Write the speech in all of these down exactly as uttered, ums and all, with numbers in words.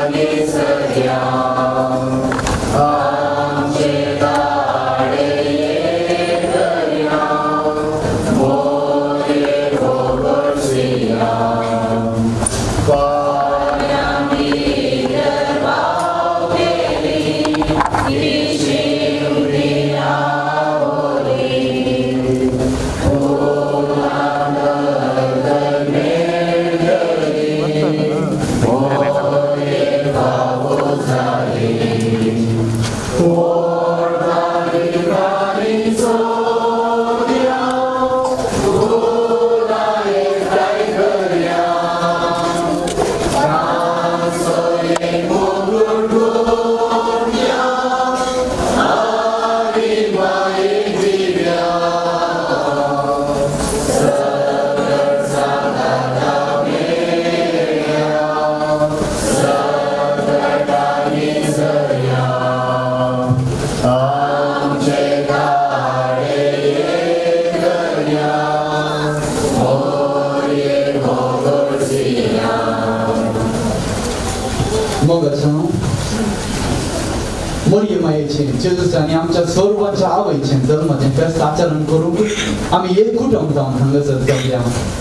जेजुसांनी आमच्या सर्वांच्या आवयचे जन्माचे फेस्त आचरण करूंक आमी एक कुटुंब जावन हांगासर जमल्या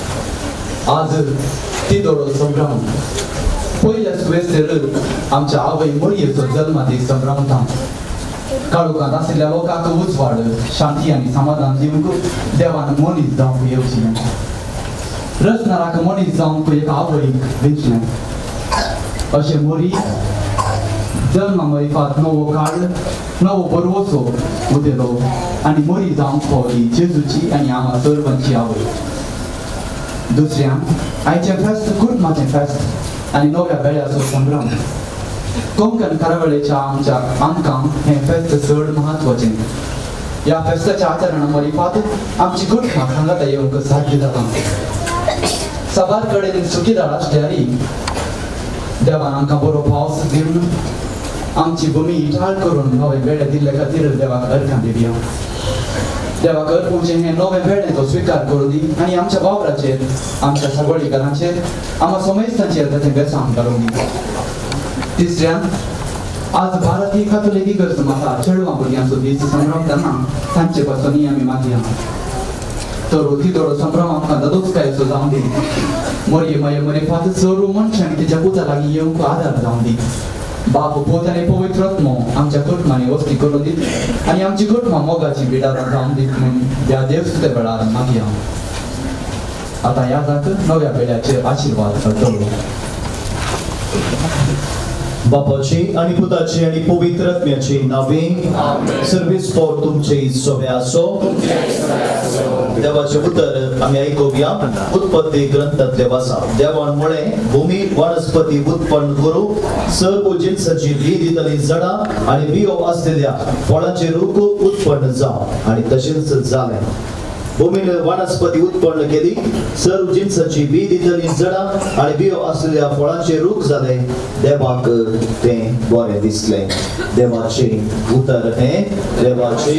आज ती दोडो संभ्रम पयल्या सुवेस्तेर आमच्या आवय मोरयेचो जल्मादीस संभ्रमता काळोखांत आशिल्ल्या लोकांक उजवाड शांती आनी समाधान दिवंक देवान मनीस जावंक येवचें रचनाराक मनीस जावंक एक आवयक वेंचलें अशें मोरी जल्मा मयफात नवो काळ नवो बरवसो उदेलो आनी मोरी जावंक पावली जेजूची आनी आम्हा सर्वांची आवय दुसऱ्यान आयचें फेस्त कुटुंबाचें फेस्त आनी नव्या बेळ्याचो संभ्रम कोंकण कार्यावळीच्या आमच्या आमकां हें फेस्त चड म्हत्वाचें ह्या फेस्ताच्या आचरणा मयफात आमची कुटुंबां हांगा येवंक साध्य जाता साबार कडेन सुखीदार आसल्यारी देवान आमकां बरो पावस दिवन आमची भूमी इटाळ करून नवे बेडे दिल्ले खातीर देवाक अर्घां दिवया देवाक अर्पूचे हें नवें बेडे तो स्विकार करूं दी आनी आमच्या वावराचेर आमच्या सावळीकारांचेर आमच्या समेस्तांचेर ताचें बेसांव घालूं दी तिसऱ्यान आज भारतीय कातोलीक इगर्ज म्हाका चेडवां भुरग्यांचो दीस संभ्रमतना तांचे पासून आमी मागया तर ती दोडो संभ्रम आमकां दादोचकायेचो जावं दी मोरये माये मयफात चोरू मनशान तिच्या पुता लागीं येवंक आदार जावं दी बाप पोताने पवित्र आत्मो आमच्या कुटुंबांनी वस्ती करून दीत आनी आमची कुटुंबां मोगाची बिडारां जावन दीत म्हणून ह्या देवसुते वेळार मागया आतां ह्या जाक नव्या बेड्याचेर आशिर्वाद दवरूं बापाची आणि पुताची आणि पवित्र आत्म्याची नावे सर्वीस फॉर तुमचे सोबे आसो देवाचे उतर आम्ही ऐकूया उत्पत्ती ग्रंथातले वाचा देवान मुळे भूमी वनस्पती उत्पन्न करू सर्व जिन्साची बी दितली झाडा आणि बियो असलेल्या फळांचे रूख उत्पन्न जाव आणि तसेच झाले भूमीने वनस्पती उत्पन्न केली सर्व जिन्साची बी दितली झाडा आणि बियो असलेल्या फळांचे रूख झाले देवाक ते बरे दिसले देवाचे उतर हे देवाचे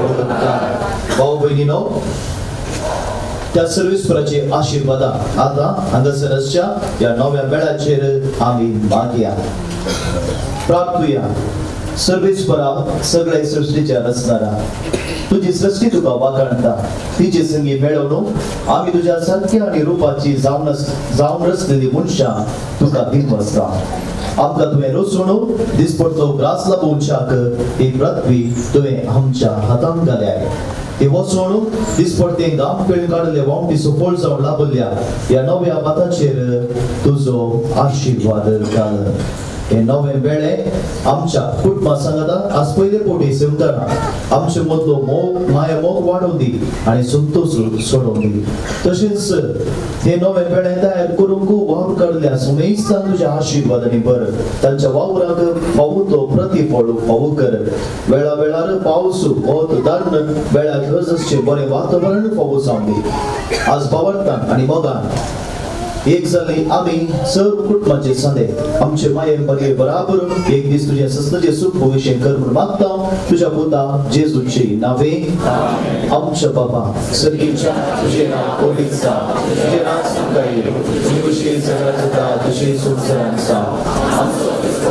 भाऊ बहिणीनो त्या सर्विसपराचे आशीर्वाद आता हांगासरच्या या नव्या बेळाचेर आम्ही मागया प्रार्थूया सर्विसपरा सगळे सृष्टीच्या रचणारा तुझी सृष्टी तुका वागणता तिचे संगी मेळवणूक आम्ही तुझ्या सत्य आणि रूपाची जावन जावन रचलेली मनशां तुका दिवस्ता आमकां तुवें रचवणूक दिसपडतो ग्रास लाभोवच्याक ही पृथ्वी तुवें आमच्या हातांत घाल्याय ती वचवणूक दिसपडते गाम पिळ काडले वावटी सफळ जावन लाभल्या ह्या नव्या माताचेर तुजो आशीर्वाद घाल हे नवे वेळे आमच्या कुटुंबा सांगता आज पहिले पोटी सेवताना आमचे मदलो मोग माया मोग वाडोवन दी आणि संतोष सोडोवन दी तशेंच हे नवे वेळे तयार करूंक वावर काडल्या समेस्तान तुझ्या आशीर्वादांनी भर तांच्या वावराक फावो तो प्रतिफळ फावो कर वेळा वेळार पावस वत दान वेळाक गरजेचे बरे वातावरण फावो जावन दी आज भावार्थान आणि मोगान एक जाली आम्ही सर्व कुटुंबाचे सांदे आमचे माये बरे बराबर एक दीस तुझ्या सस्ताचे सुख भविष्य कर म्हणून मागता तुझ्या पुता जेजूची नावे आमच्या बाबा सर्गीच्या तुझे नाव कोटीचा तुझे राज संगाई तुझी सगळ्याचा तुझे सुख सरांचा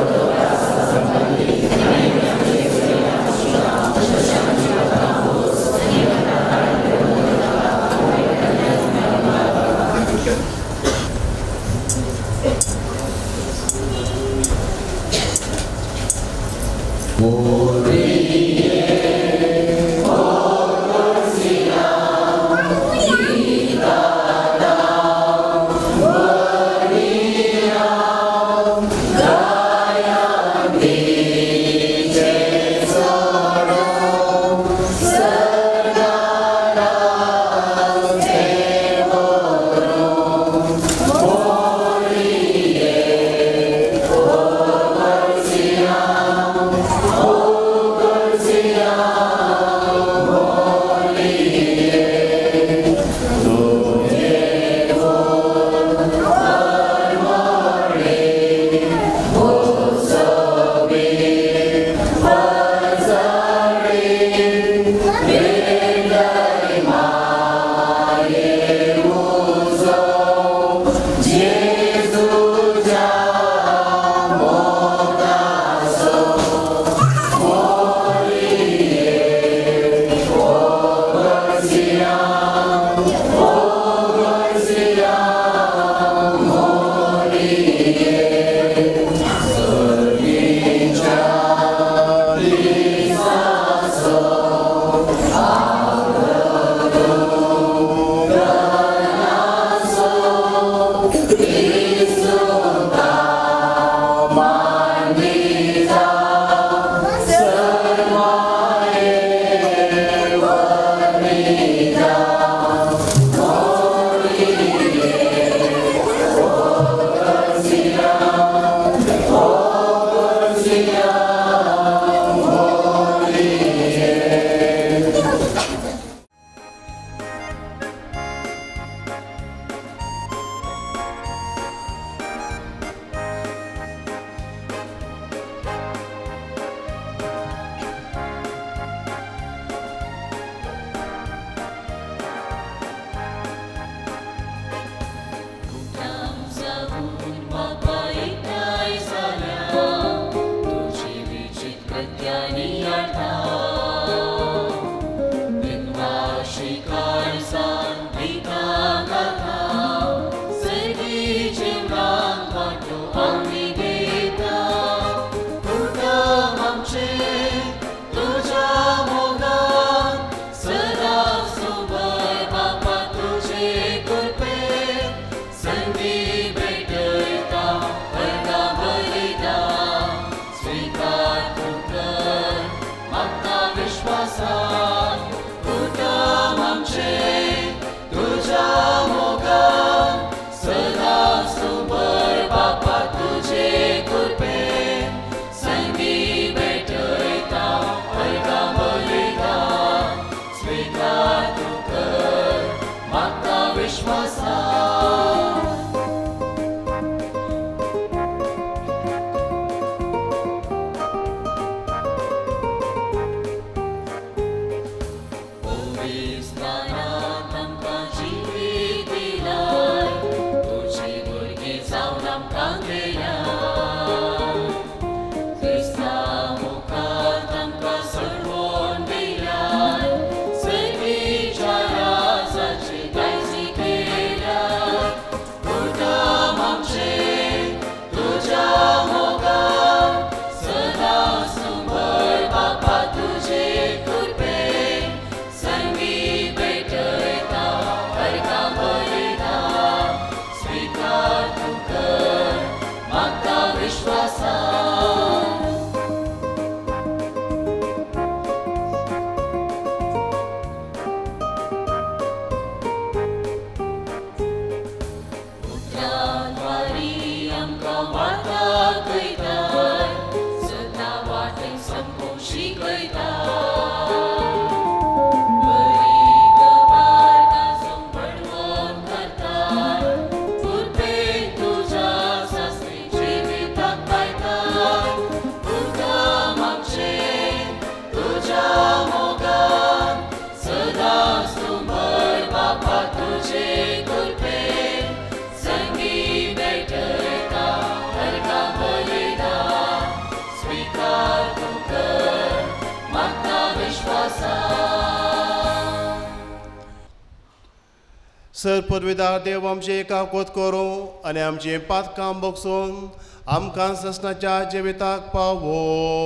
सर पदवीदार देव आमचे एकाकोत करूं आनी आमचें पात काम बगसून आमकां ससनाच्या जिविताक पावो.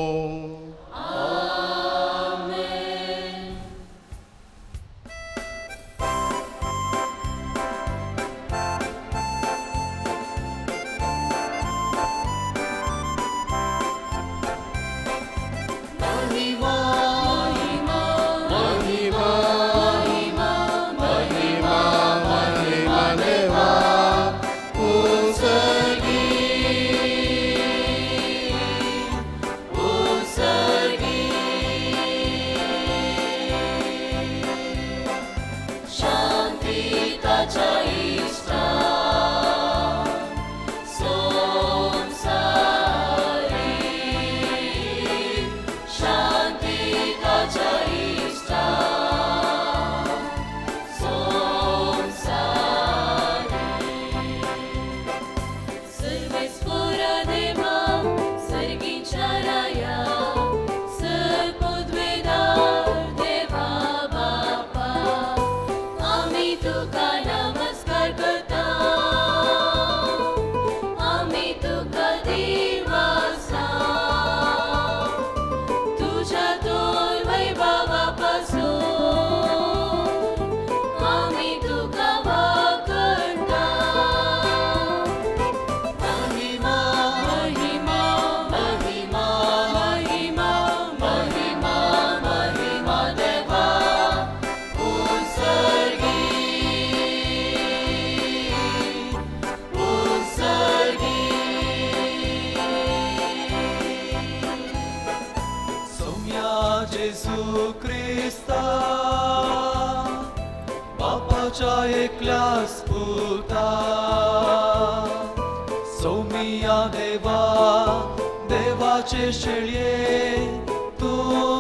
देवाचे शेळये तू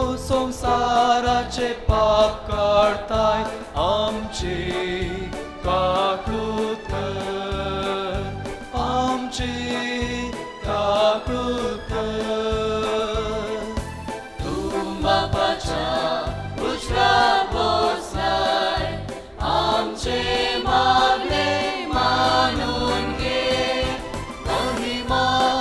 संसाराचे पाप काढताय आमचे काकूत कर आमचे काकूत कर. तू बापाच्या उजव्या बसलाय आमचे मागणे मानून घे. महिमा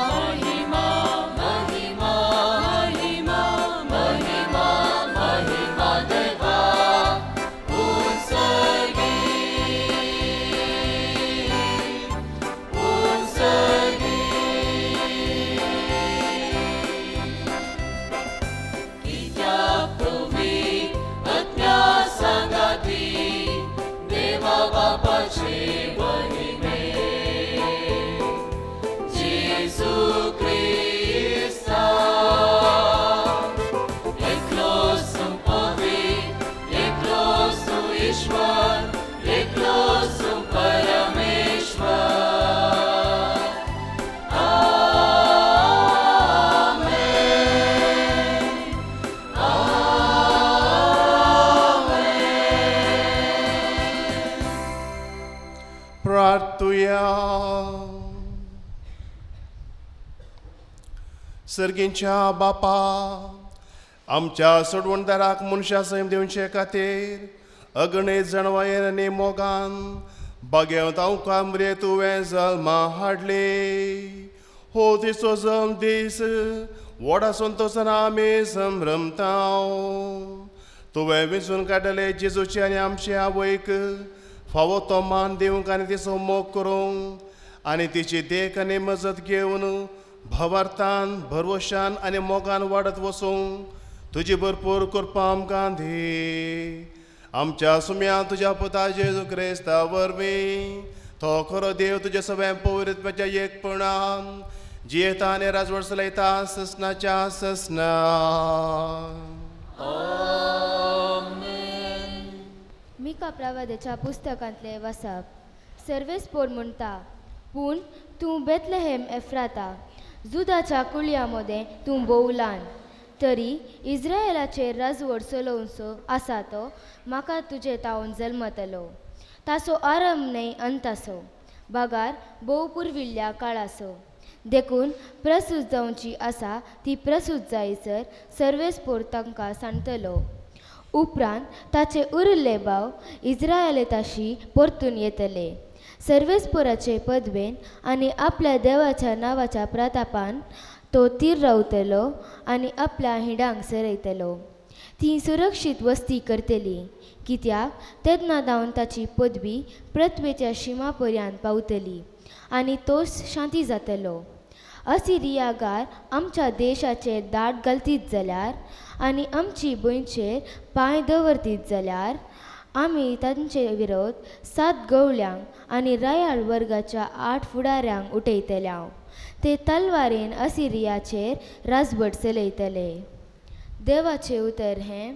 सर्गींच्या बापा आमच्या सोडवणदाराक मनशा सैम दिवचे खातीर अगणित जणवायर आनी मोगान बागेवंत आमकां मरे तुवें जल्मा हाडले. हो तिचो जल्म दीस व्हडा संतोशान आमी संभ्रमता. तुवें विंचून काडले जेजूचे आनी आमचे आवयक फावो तो मान दिवंक आनी तिचो मोग करूंक आनी तिची देख आनी मजत घेवन भवार्थान भरवशान आनी मोगान वाडत वचूंक तुजी भरपूर कृपा आमकां दी. आमच्या सुम्या तुज्या पुता जेजू क्रिस्ता वरवीं तो खरो देव तुजे सगळें पवित्रत्वाच्या एकपणान जियेता आनी राजवट चलयता ससनाच्या ससना. मिका प्रवादाच्या पुस्तकांतले वाचप. सर्वेस्पोर म्हणटा पूण तूं बेतलेहेम एफ्राता जुदाच्या कुळयामध्ये तूं भोवलान तरी इस्रायेलाचेर राजवट चलोवचो आसा तो म्हाका तुजे तावन जल्मतलो. ताचो आरंभ न्हय अंतासो बागार भोव पुर्विल्ल्या काळाचो. देखून प्रसूत जावची आसा ती प्रसूत जायसर सर्वेस्पोर तांकां सांगतलो. उपरांत ताचे उरिल्ले भाव इस्रायेलाताशी परतून येतले. सर्वेस्पराचे पदवेन आनी आपल्या देवाच्या नांवाच्या प्रतापान तो तीर रावतलो आनी आपल्या हिडांक सरयतलो. ती सुरक्षीत वस्ती करतली, कित्याक तेन्ना जावन ताची पदवी पृथ्वेच्या शिमा पर्यंत पावतली आनी तो शांती जातलो. असिरियागार आमच्या देशाचेर दाट घालतीत जाल्यार आनी आमची भुंयचेर पांय दवरतीत जाल्यार आमी तांचे विरोध सात गवळ्यांक आनी रायाळ वर्गाच्या आठ फुडाऱ्यांक उठयतल्या. ते तलवारेन असिरियाचेर राजवट चलयतले. देवाचे उतर हें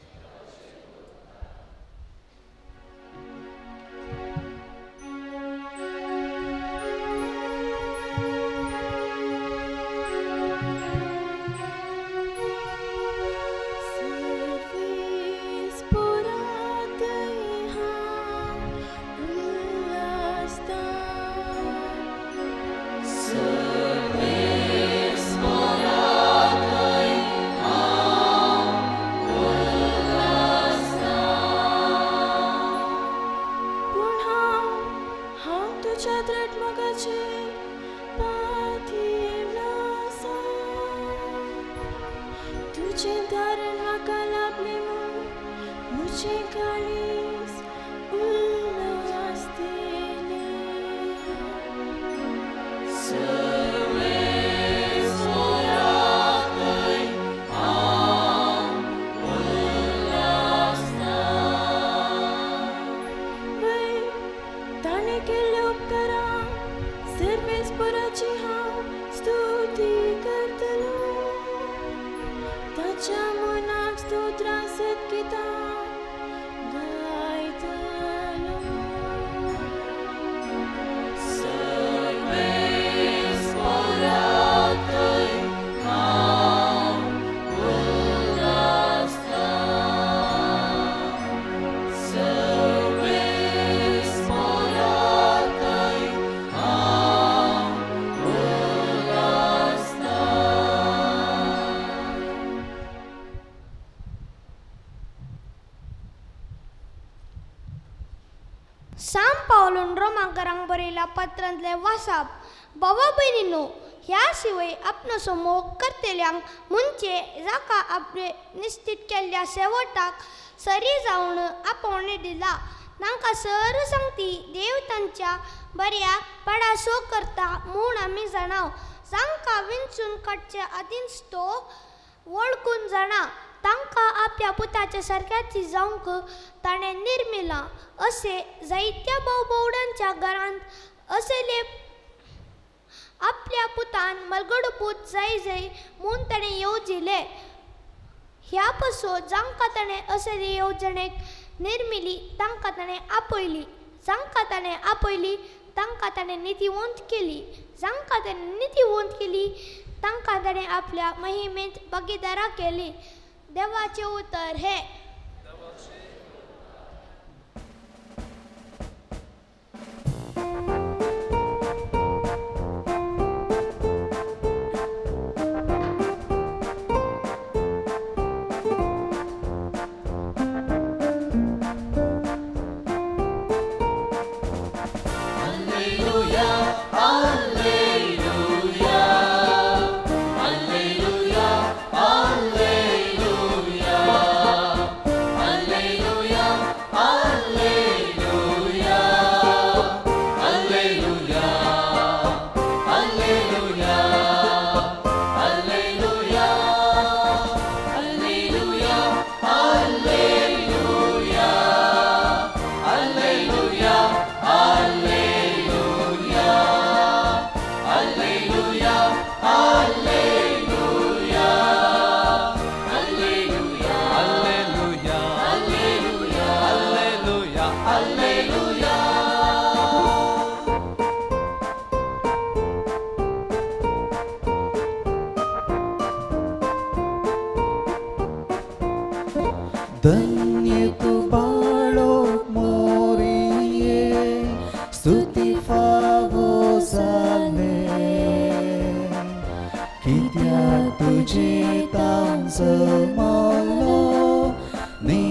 सांत पावलोन रोमांकारांक बरयल्या पत्रांतले वाचप. भावा भयणींनो, ह्या शिवाय आपणो मोग करतल्यांक म्हणजे जाका आपले निश्चित केल्ल्या शेवटाक सरी जावन आपोवणे दिला, तांकां सर सांगती देव तांच्या बऱ्याक पडासो करता म्हूण आमी जाणाव. जांकां विंचून काडचे आदींच तो वळखून जाणा, तांकां आपल्या पुताच्या सारक्याची जावंक ताणें निर्मिलां. असे जायत्या भावभोवडांच्या घरांत असले आपल्या पुतान मलगडपूत जाय जाय म्हूण ताणें येवजिले. ह्या पासो जांकां ताणें असले येवजणेक निर्मिली तांकां ताणें आपयली. जांकां ताणें आपयली तांकां ताणें नितीवंत केली. जांकां ताणें नितीवंत केली तांकां ताणें आपल्या महिमेंत भागीदारां केली. देवाचे उतर हे धन्य तू बाळोक मोरिये, स्तुती फावो जाले, कित्याक तुजे तांचो मोलो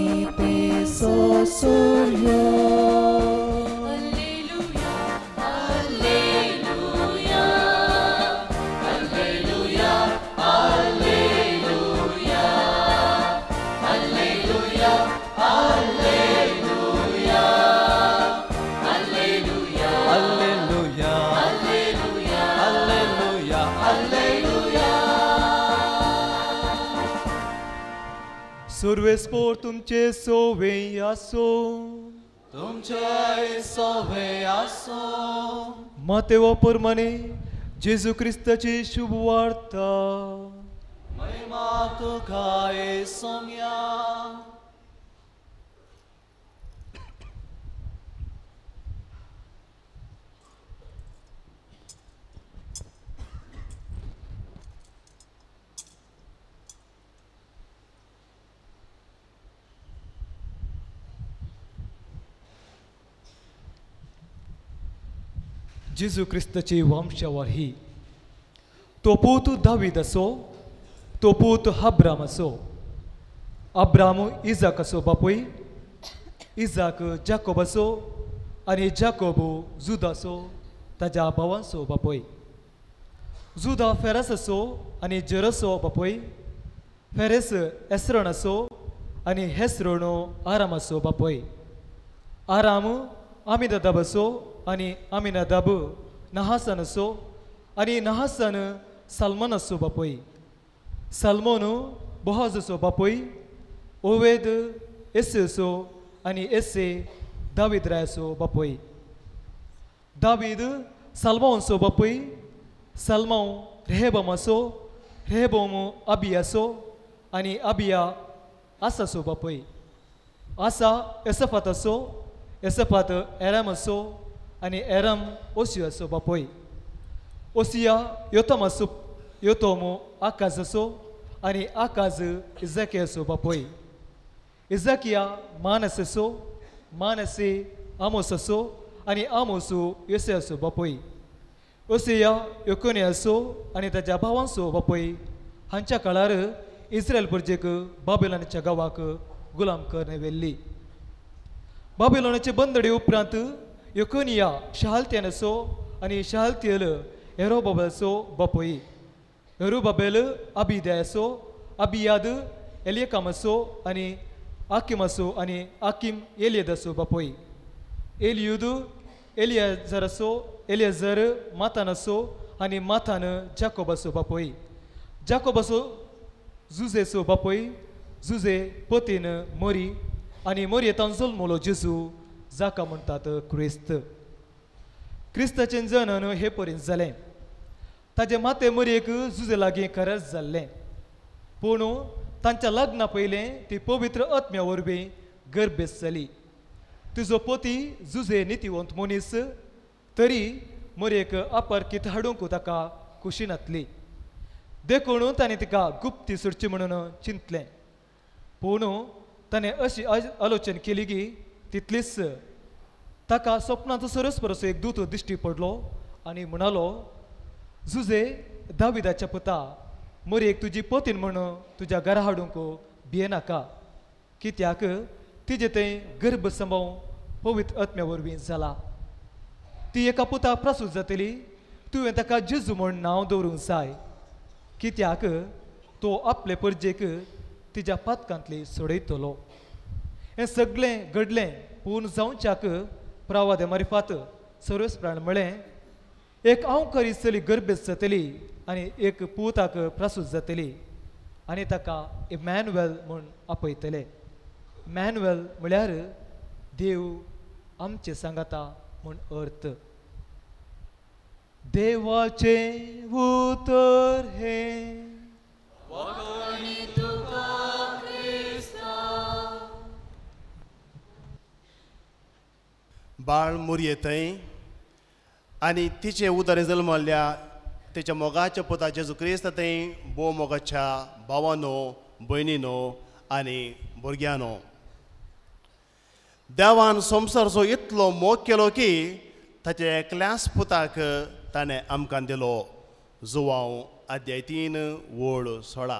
सर्वेस्पोर तुमचे सोवे आसो तुमचे सोवे आसो मातेवा परमाने जेजू क्रिस्ताची शुभ वार्ता महिमा तुका येसुया जेजू क्रिस्ताची वंशावळ ही तो पूत दावीद असो तो पूत अब्राम असो अब्राम इजाक असो बापूय इजाक जाकोब असो आनी जाकोब जुदा असो ताज्या भावांचो बापूय जुदा फेरस असो आनी जरसो बापूय फेरेस एसरण असो आनी हेसरण आराम असो बापूय आराम आमिनादाब असो आनी आमिनादाब नहासन असो आनी नहासन सलमन असो बापूय सलमोन बोहाज असो बापूय ओवेद एसे असो आनी एसे दावीद राय असो बापूय दावीद सलमोनचो बापूय सलमो रेहबम असो रेहबोम अबिया असो आनी अबिया आसासो बापूय आसा एसफात असो एसफात एराम असो आनी एराम ओसियो असो बापूय ओसिया योतम असो योतोम आकाज असो आनी आकाज इजाकी असो बापूय इजाकिया मानस असो मानसे आमोस असो आनी आमोस योसे असो बापूय ओसिया योकोने असो आनी ताज्या भावांचो बापूय हांच्या काळार इस्रायल परजेक बाबिलोनाच्या गांवाक गुलाम करणे वेल्ली बाबिलोनाचे बंदडे उपरांत योकोनिया शहालत्यान असो आनी शहालतियल एरोबाबेलचो बापूय एरोबाबेल अबिद्या असो अबियाद एलियाकाम असो आनी आकिम असो आनी आकिम एलियद असो बापूय एलियूद एलियाजर असो एलियाजर मातान असो आनी मातान जाकोब असो बापूय जाकोब असो जुजेचो बापूय जुजे पतीन मोरी आनी मोरयेतान जल्मलो जेजू जाका म्हणटात क्रिस्त क्रिस्ताचें जनन हे परीन जालें ताजे माते मोरयेक जुजे लागीं खरेंच जाल्लें पूण तांच्या लग्ना पयलें ती पवित्र आत्म्या वरवीं गर्भेस जाली तुजो पती जुजे नितिवंत मनीस तरी मोरयेक आपारकीत हाडूंक ताका खुशी नातली देखून ताणें तिका गुप्ती सोडची म्हणून चिंतलें पूण ताणें अशी आलोचना केली की तितलीच ताका स्वप्नांत सरस्परसो एक दूत दिश्टी पडलो आनी म्हणालो जुजे दाविदाच्या पुता मोरयेक तुजी पतीन म्हण तुज्या घरा हाडूंक भियेनाका कित्याक तिजे थंय गर्भ संभव पवित्र आत्म्या वरवीं जाला ती एका पुताक प्रसूत जातली तुवें ताका जेजू म्हूण नांव दवरूंक जाय कित्याक तो आपले परजेक तिच्या पातकांतली सोडयतलो हें सगळें घडलें पूर्ण जावच्याक प्रवादे मारिफात सर्वेस प्राण म्हळें एक आंवकारी चली गर्भेस जातली आनी एक पुताक प्रसूत जातली आनी ताका इमॅन्युएल म्हूण आपयतले मॅन्युएल म्हळ्यार देव आमचे सांगाता म्हूण अर्थ देवाचे उतर हे बाळ मोरयेथंय आनी तिचे उदर जल्मल्ल्या तिच्या मोगाच्या पुता जेजू क्रिस्त थंय भोव मोगाच्या भावानो भयणीनो आनी भुरग्यानो देवान संवसारचो इतलो मोग केलो की ताच्या एकल्याच पुताक ताणें आमकां दिलो जो हांव अध्याय तीन वोड सोळा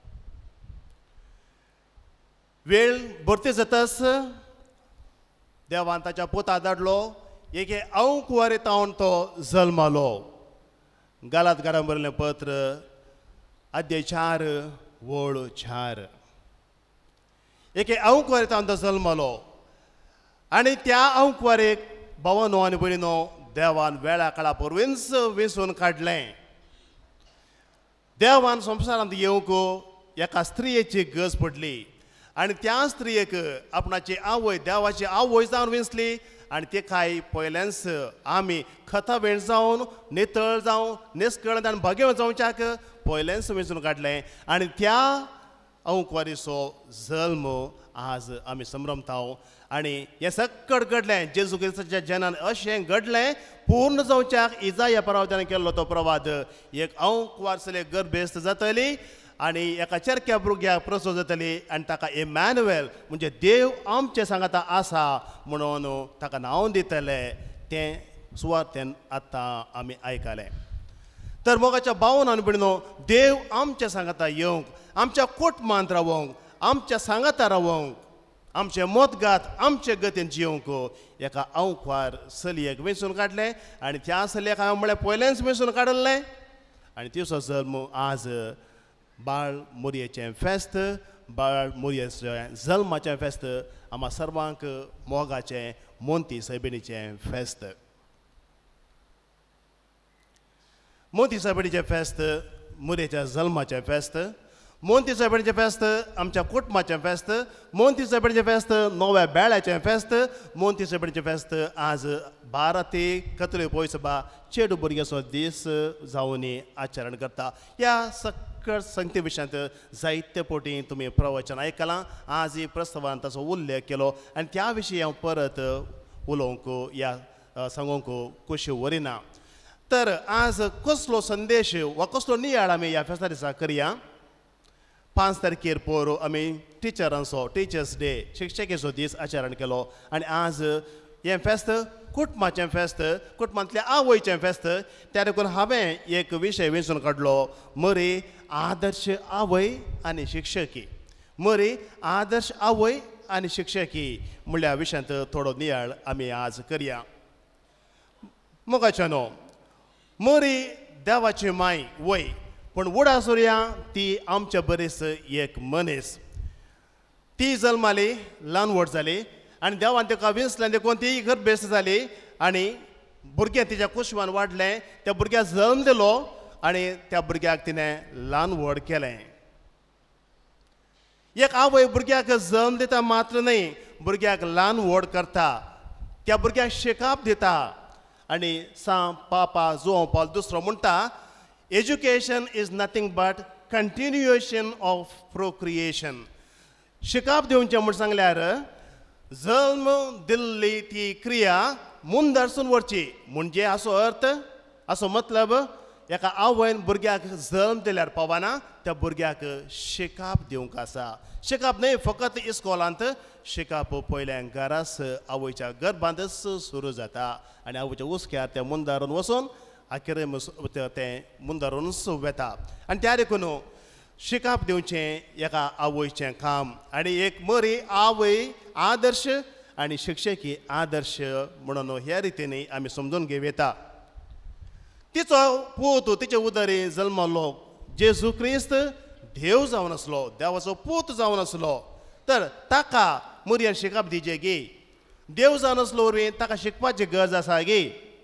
वेळ भरती जाताच देवान ताच्या पुता धाडलो एक अवंक वरे तावन तो जल्मलो गालात घरां बरयलें पत्र अध्याय चार वोड चार एक अवंक वरे तावन तो जल्मलो आनी त्या अवंक वरेक भावानो आनी भयणीनो देवान वेळा काळा परवींच वेंचून काडलें देवान संवसारांत येवंक एका स्त्रियेची गरज पडली आनी त्या स्त्रियेक आपणाची आवय देवाची आवय जावन विंचली आनी ते काय पयल्याच आमी खता वेण जावन नितळ जावन निस्कळत आनी भगेव जावच्याक पयल्याच वेंचून काडलें आनी त्या अंकवारीचो जल्म आज आमी संभ्रमता आनी हें सक्कड घडलें जेजू क्रिस्ताच्या जनान अशें घडलें पूर्ण जावच्याक इजाया प्रवाद्यान केल्लो तो प्रवाद एक अंकवारसले गर्भेस्त जातली आनी एका चरक्या भुरग्याक प्रसव जातली आनी ताका इमॅन्युएल म्हणजे देव आमचे सांगाता आसा म्हणून ताका नांव दितले तें सुवातेन आतां आमी आयकलें. तर मोगाच्या भावन आनी भयणीनो देव आमच्या सांगाता येवंक आमच्या कुटुंबांत रावंक आमच्या सांगाता रावंक आमचे मोतघात आमचे गतीन जिवंक एका अंकवार चलयेक वेंचून काडलें आनी त्या चलयेक हांवें म्हळ्यार पयलेंच वेंचून काडलें आनी तिचो जल्म आज बाळ मोरयेचें फेस्त बाळ मोरयेचें जल्माचें फेस्त आम्हा सर्वांक मोगाचें मोंती सायबिणीचें फेस्त. मोंती सायबिणीचें फेस्त मोरयेच्या जल्माचें फेस्त मोंती सायबिणीचें फेस्त आमच्या कुटुंबाचें फेस्त मोंती सायबिणीचें फेस्त नव्या बेळ्याचें फेस्त मोंती सायबिणीचें फेस्त आज बारा ते कत्रे पयसभा चेडू भुरग्याचो दीस जावन आचरण करता. ह्या सक्कड संगती विशयांत जायते फावटी तुमी प्रवचन आयकलां आज ही प्रस्तावान ताचो उल्लेख केलो आनी त्या विशीं हांव परत उलोवंक या सांगूंक खोशी वरिना. तर आज कसलो संदेश वा कसलो नियाळ आमी ह्या फेस्ता दिसा करया. पांच तारखेर पोर आमी टिचरांचो टिचर्स डे शिक्षकेचो दीस आचरण केलो आनी आज हें फेस्त कुटुंबाचें फेस्त कुटुंबांतल्या आवयचें फेस्त त्या देखून हांवें एक विशय वेंचून काडलो मरी आदर्श आवय आनी शिक्षकी. मरी आदर्श आवय आनी शिक्षकी म्हणल्या विशयांत थोडो नियाळ आमी आज करया. मोगाच्यानो मरी देवाची माय वय पण उडा सुर्या ती आमच्या बरेच एक मनीस. ती जल्माली ल्हान व्हड जाली आनी देवान तिका विंचलें देखून ती गर्भेस्त जाली आनी भुरगें तिच्या कुशिवान वाडलें. त्या भुरग्याक जल्म दिलो आनी त्या भुरग्याक तिणें ल्हान व्हड केलें. एक आवय भुरग्याक जल्म दिता मात्र न्ही भुरग्याक ल्हान व्हड करता त्या भुरग्याक शिकाप दिता आनी सा पापा जो पाल दुसरो म्हणटा education is nothing but continuation of procreation. शिकाप दिवचें म्हूण सांगल्यार जल्म दिल्ली ती क्रिया मुंदरसून व्हरची म्हणजे असो अर्थ असो मतलब एका आवयन भुरग्याक जल्म दिल्यार पावना त्या भुरग्याक शिकाप दिवंक आसा. शिकाप न्ही फकत इस्कॉलांत शिकाप पयल्यान घरास आवयच्या गर्भांतच सुरू जाता आनी आवयच्या उस्क्यार त्या मुंदारून वचून आखिर तें मुंदारूनच वेता आनी त्या देखून शिकाप दिवचें एका आवयचें काम आनी एक मरी आवय आदर्श आनी शिक्षकी आदर्श म्हणून ह्या रितीन आमी समजून घेवं येता. तिचो पूत तिचे उदरी जल्मलो जेजू क्रिस्त देव जावन आसलो देवाचो पूत जावन आसलो तर ताका मरयेन शिकप दिजे गे. देव जावन आसलो वरवीं ताका शिकपाची गरज आसा गे.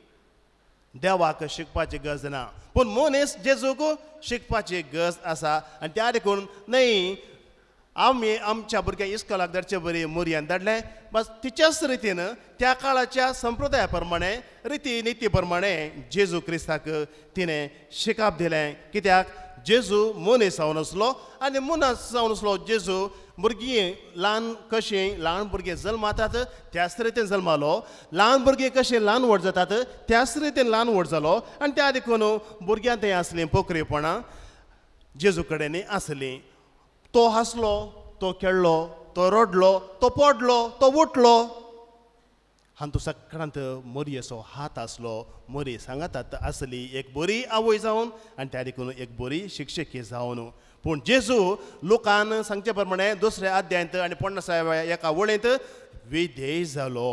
देवाक शिकपाची गरज ना पूण मनीस जेजूक शिकपाची गरज आसा आनी त्या देखून न्ही आमी आमच्या भुरग्यांक इस्कॉलाक धाडचे बरी मरयेन धाडलें बस तिच्याच रितीन त्या काळाच्या संप्रदाया प्रमाणे रिती निती प्रमाणे जेजू क्रिस्ताक तिणें शिकप दिलें. कित्याक जेजू मनीस जावन आसलो आनी मनीस जावन आसलो जेजू भुरगीं ल्हान कशीं ल्हान भुरगीं जल्मातात त्याच रितीन जल्मालो. ल्हान भुरगीं कशीं ल्हान व्हड जातात त्याच रितीन ल्हान व्हड जालो आनी त्या देखून भुरग्यांक थंय आसलीं पोखरीपणां जेजू कडेन आसलीं. तो हांसलो तो खेळ्ळो तो रडलो तो पडलो तो उठलो हातूंत सगळ्यांत मरयेचो हात आसलो. मरी सांगातात आसली एक बरी आवय जावन आनी त्या देखून एक बरी शिक्षकी जावन. पूण जेजू लोकान सांगचे प्रमाणे दुसऱ्या अध्यायांत आनी पन्नासाव्या एका वळेंत विधेय जालो.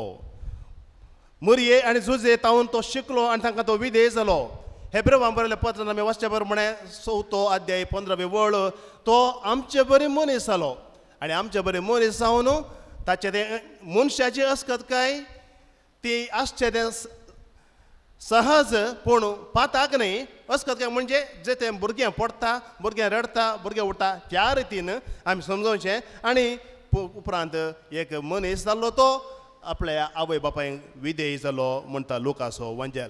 मरये आनी जुजे तावन तो शिकलो आनी तांकां तो विधेय जालो. हेब्रेवांक बरयलें पत्रान आमी वाचचे प्रमाणे चवथो अध्याय पंदरावी वळ तो आमचे बरे मनीस जालो आनी आमचे बरे मनीस जावन ताचे ते मनशाची अस्कत काय ती आसचे तें सहज पूण पाताक न्ही अस्कत काय म्हणजे जे तें भुरगें पडटा भुरगें रडटा भुरगें उठता त्या रितीन आमी समजोवचें आनी उपरांत एक मनीस जाल्लो तो आपल्या आवय बापायक विधेय जालो म्हणटा लुकाचो वंजल.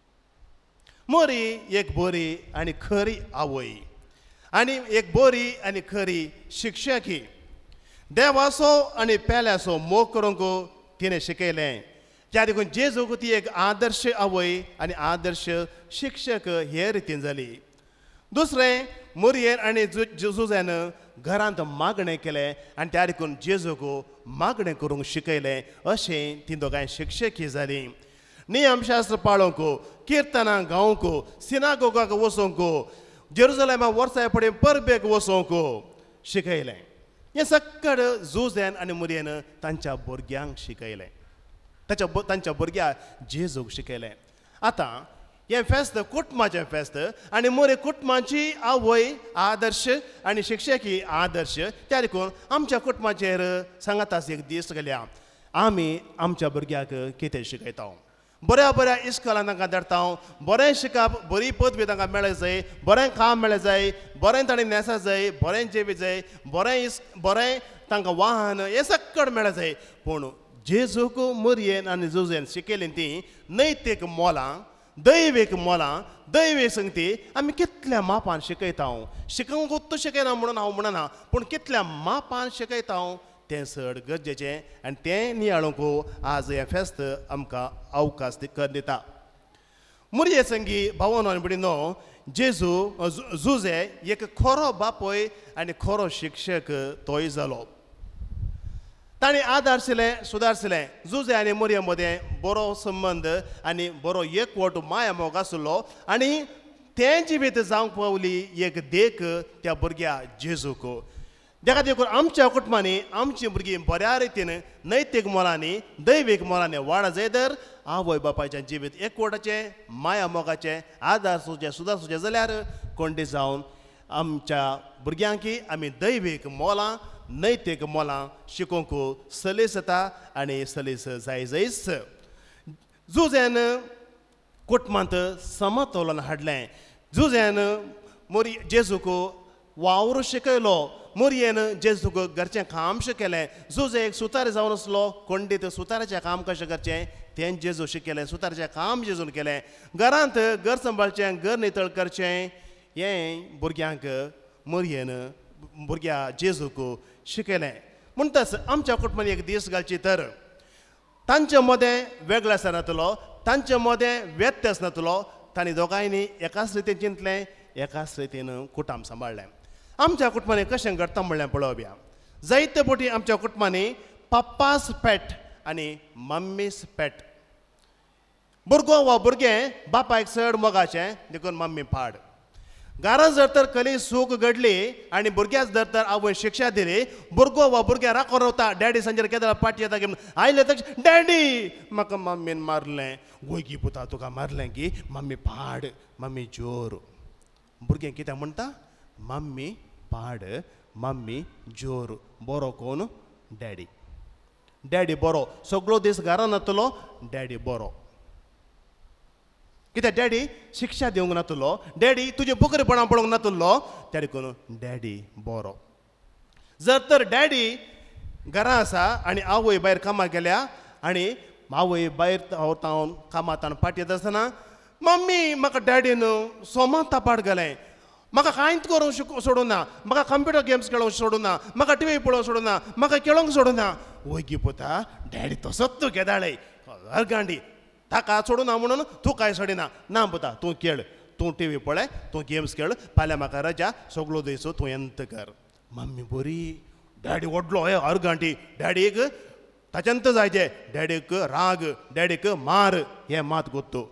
मोरी एक बरी आनी खरी आवय आनी एक बरी आनी खरी शिक्षकी. देवाचो आनी पेल्याचो मोग करूंक तिणें शिकयलें. त्या देखून जेजूक ती एक आदर्श आवय आनी आदर्श शिक्षक हे रितीन जाली. दुसरें मोरयेन आनी जुजेन घरांत मागणें केलें आनी त्या देखून जेजूक मागणें करूंक शिकयलें अशें ती दोगांय शिक्षकी जालीं. नियमशास्त्र पाळोवंक, किर्तनां गावंक, सिनागोगाक वचोंक, जेरुसलेमा वर्सां फुडें परबेक वचोंक शिकयलें. हें सक्कड जुजेन आनी मोरयेन तांच्या भुरग्यांक शिकयलें. ताच्या तांच्या भुरग्यांक जेजूक शिकयलें. आतां हें फेस्त कुटुंबाचें फेस्त आनी मोरे कुटुंबाची आवय आदर्श आनी शिक्षकी आदर्श. त्या देखून आमच्या कुटुंबाचेर सांगात एक दीस गेल्या आमी आमच्या भुरग्याक कितें शिकयता. बऱ्या बऱ्या इस्कॉलान तांकां धाडटा. बरें शिकप, बरी पदवी तांकां मेळ्ळें जाय, बरें काम मेळ्ळें जाय, बरें ताणें नेसा जाय, बरें जेवी जाय, बरें इस बरें तांकां वाहन हें सक्कड मेळ्ळें जाय. पूण जेजूक मोरयेन आनी जुजेन शिकयलीं तीं नैतीक मोलां, दैवीक मोलां, दैवीक संगती आमी कितल्या मापान शिकयता. शिकूंक उत्तू शिकयना म्हणून हांव म्हणना, पूण कितल्या मापान शिकयता तें चड गरजेचें आनी तें नियाळूंक आज हें फेस्त आमकां अवकाश दिता. मोरये संगी भावन आनी भयणीनो, जेजू जुजे एक खरो बापोय आनी खरो शिक्षक तोय जालो. ताणें आदारशिलें सुदारशिलें. जुजे आनी मोरये मदें बरो संबंद आनी बरो एकवट माया मोग आसलो आनी तें जिवीत जावंक पावली एक देख त्या भुरग्या जेजूक. देखा देखून आमच्या कुटुंबांनी आमची भुरगीं बऱ्या रितीन नैतीक मोलांनी दैवीक मोलांनी वाड जाय तर आवय बापायचें जिवीत एकवटाचें माया मोगाचें आदार सुचें सुदार सुचें जाल्यार कोंडी जावन आमच्या भुरग्यांकी आमी दैवीक मोलां नैतीक मोलां शिकोवंक सलीस जाता आनी सलीस जाय जायच. जुजेन कुटुंबांत समतोलन हाडलें. जुजेन मोरी जेजूक वावर शिकयलो. मोरयेन जेजूक घरचें काम शिकयलें. जुजे एक सुतार जावन आसलो. कोंडीत सुताराचें काम कशें करचें तें जेजू शिकयलें. सुताराचें काम जेजून केलें. घरांत घर सांबाळचें, घर नितळ करचें हें भुरग्यांक मोरयेन भुरग्या जेजूक शिकयलें. म्हणटच आमच्या कुटुंबान एक दीस घालची तर तांचे मदें वेगळो आसना नातलो, तांचे मदें व्यत्यास नातलो. तांणी दोगांयनी एकाच रितीन चिंतलें, एकाच रितीन कुटुंब सांबाळलें. आमच्या कुटुंबांनी कशें घडटा म्हणलें पळोवया. जायते फावटी आमच्या कुटुंबांनी पप्पास पेट आनी मम्मीस पेट. भुरगो वा भुरगें बापायक चड मोगाचें देखून मम्मी पाड. घरांत जर तर कली सूख घडली आनी भुरग्याक जर तर आवय शिक्षा दिली, भुरगो वा भुरग्या राखो रावता. डॅडी सांजेर केदां पाटी येता घेवन आयले तशें डॅडी म्हाका मम्मीन मारलें. वयगी पुता तुका मारलें की मम्मी पाड, मम्मी जोर. भुरगें कितें म्हणटा? मम्मी पाड, मम्मी जोर. बरो कोण? डॅडी. डॅडी बरो. सगळो दीस घरान नातलो, डॅडी बरो. कित्याक डॅडी शिक्षा दिवंक नातलो, डॅडी तुजें बुकरेपणां पळोवंक नातलो, त्या देखून डॅडी बरो. जर तर डॅडी घरा आसा आनी आवय भायर कामाक गेल्या आनी आवय भायर वतावन कामांत पाटी येता आसतना मम्मी म्हाका डॅडीन सोमां तापाड घालें, म्हाका कांयच करूंक शिक सोडूं ना, म्हाका कंप्युटर गेम्स खेळोंक सोडूं ना, म्हाका टी व्ही पळोवंक सोडूं ना, म्हाका खेळोंक सोडूं ना. वयगी पुता डॅडी तसोच तूं केदाळय गांडी ताका सोडूं ना म्हणून तूं कांय सोडिना. ना पुता तूं खेळ, तूं टी व्ही पळय, तूं गेम्स खेळ, फाल्यां म्हाका रजा, सगळो दीस तूं एंत कर. मम्मी बरी. डॅडी व्हडलो हे हर गांठी. डॅडीक ताच्यांत जायचें. डॅडीक राग, डॅडीक मार हें मात गोत्तू.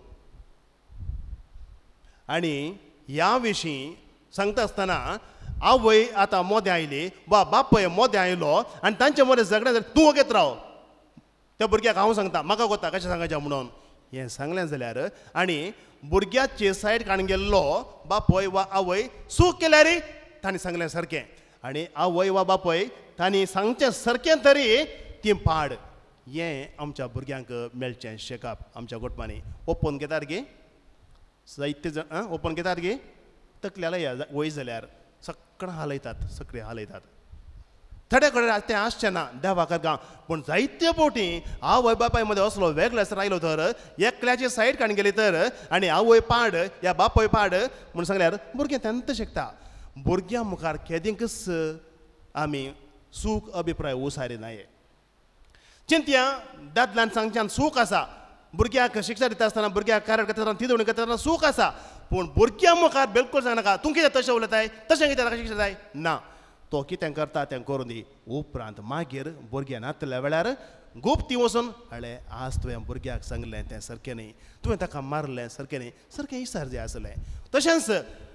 आनी ह्या विशीं सांगता आसतना आवय आतां मोदें आयली वा बापय मोदें आयलो आनी तांचे मदें झगडें जालें, तूं वगेत राव. त्या भुरग्याक हांव सांगता, म्हाका कोता कशें सांगचें म्हणून. हें सांगलें जाल्यार आनी भुरग्याचे सायड काडून गेल्लो बापय वा आवय सूख केल्यार तांणी सांगलें सारकें. आनी आवय वा बापय तांणी सांगचें सारकें तरी ती पाड. हें आमच्या भुरग्यांक मेळचें शिकप आमच्या कुटुंबांनी. ओपन घेतात गे जायते जाण ओपन घेतात गे तकल्याला वय जाल्यार सक्कण हालयतात, सक्रिय हालयतात. थोडे कडेन तें आसचें ना देवा करगा पूण जायत्यो पोटी आवय बापाय मदें असलो वेगळोच रायलो तर एकल्याची सायड काडून गेली तर आनी आवय पाड या बापय पाड म्हूण सांगल्यार भुरगें तेन्ना शिकता भुरग्यां मुखार केदींकच आमी सूख अभिप्राय उसारिनाये चिंतया दादल्यान सांगच्यान सूख आसा भुरग्याक शिक्षा दिता आसतना भुरग्याक कार्य करता आसतना तिदोवणी करता आसतना सूख आसा पूण भुरग्यां मुखार बिलकुल सांगनाका तूं कितें तशें उलयताय तशें कितें ताका शिक्षा जाय ना तो कितें करता तें करून दी उपरांत मागीर भुरग्यां नातल्या वेळार गुप्ती वचून हळे आज तुवें भुरग्याक सांगलें तें सारकें न्ही तुवें ताका मारलें सारकें न्ही सारकें इसार जें आसलें तशेंच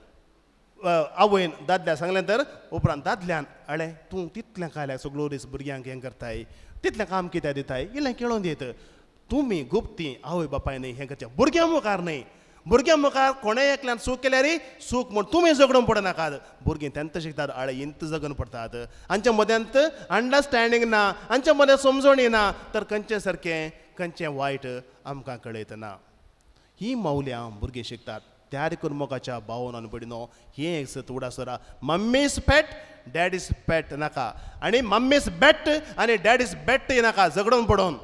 आवयन दादल्या सांगलें तर उपरांत दादल्यान हळे तूं तितलें कायल्याक सगळो दीस भुरग्यांक हें करताय तितलें काम कितें दिताय इल्लें केळोन दीत तुमी गुप्ती आवय बापायन हें करचें भुरग्यां मुखार न्ही भुरग्यां मुखार कोणें एकल्यान सूख केल्यार सूख म्हूण तुमी झगडून पडनाकात भुरगीं तेन्ना शिकतात आळे इंत जगून पडटात हांच्या मद्यांत अंडरस्टँडींग ना हांच्या मदें समजणी ना तर खंयचें सारकें खंयचें वायट आमकां कळयत ना ही मौल्यां भुरगीं शिकतात त्या देखून मोगाच्या भावन आनी भयणीनो ही एक सत उडासरा मम्मीज पेट डॅडीज पेट नाका आनी मम्मीज बेट आनी डॅडीज बेट नाका झगडून पडोवन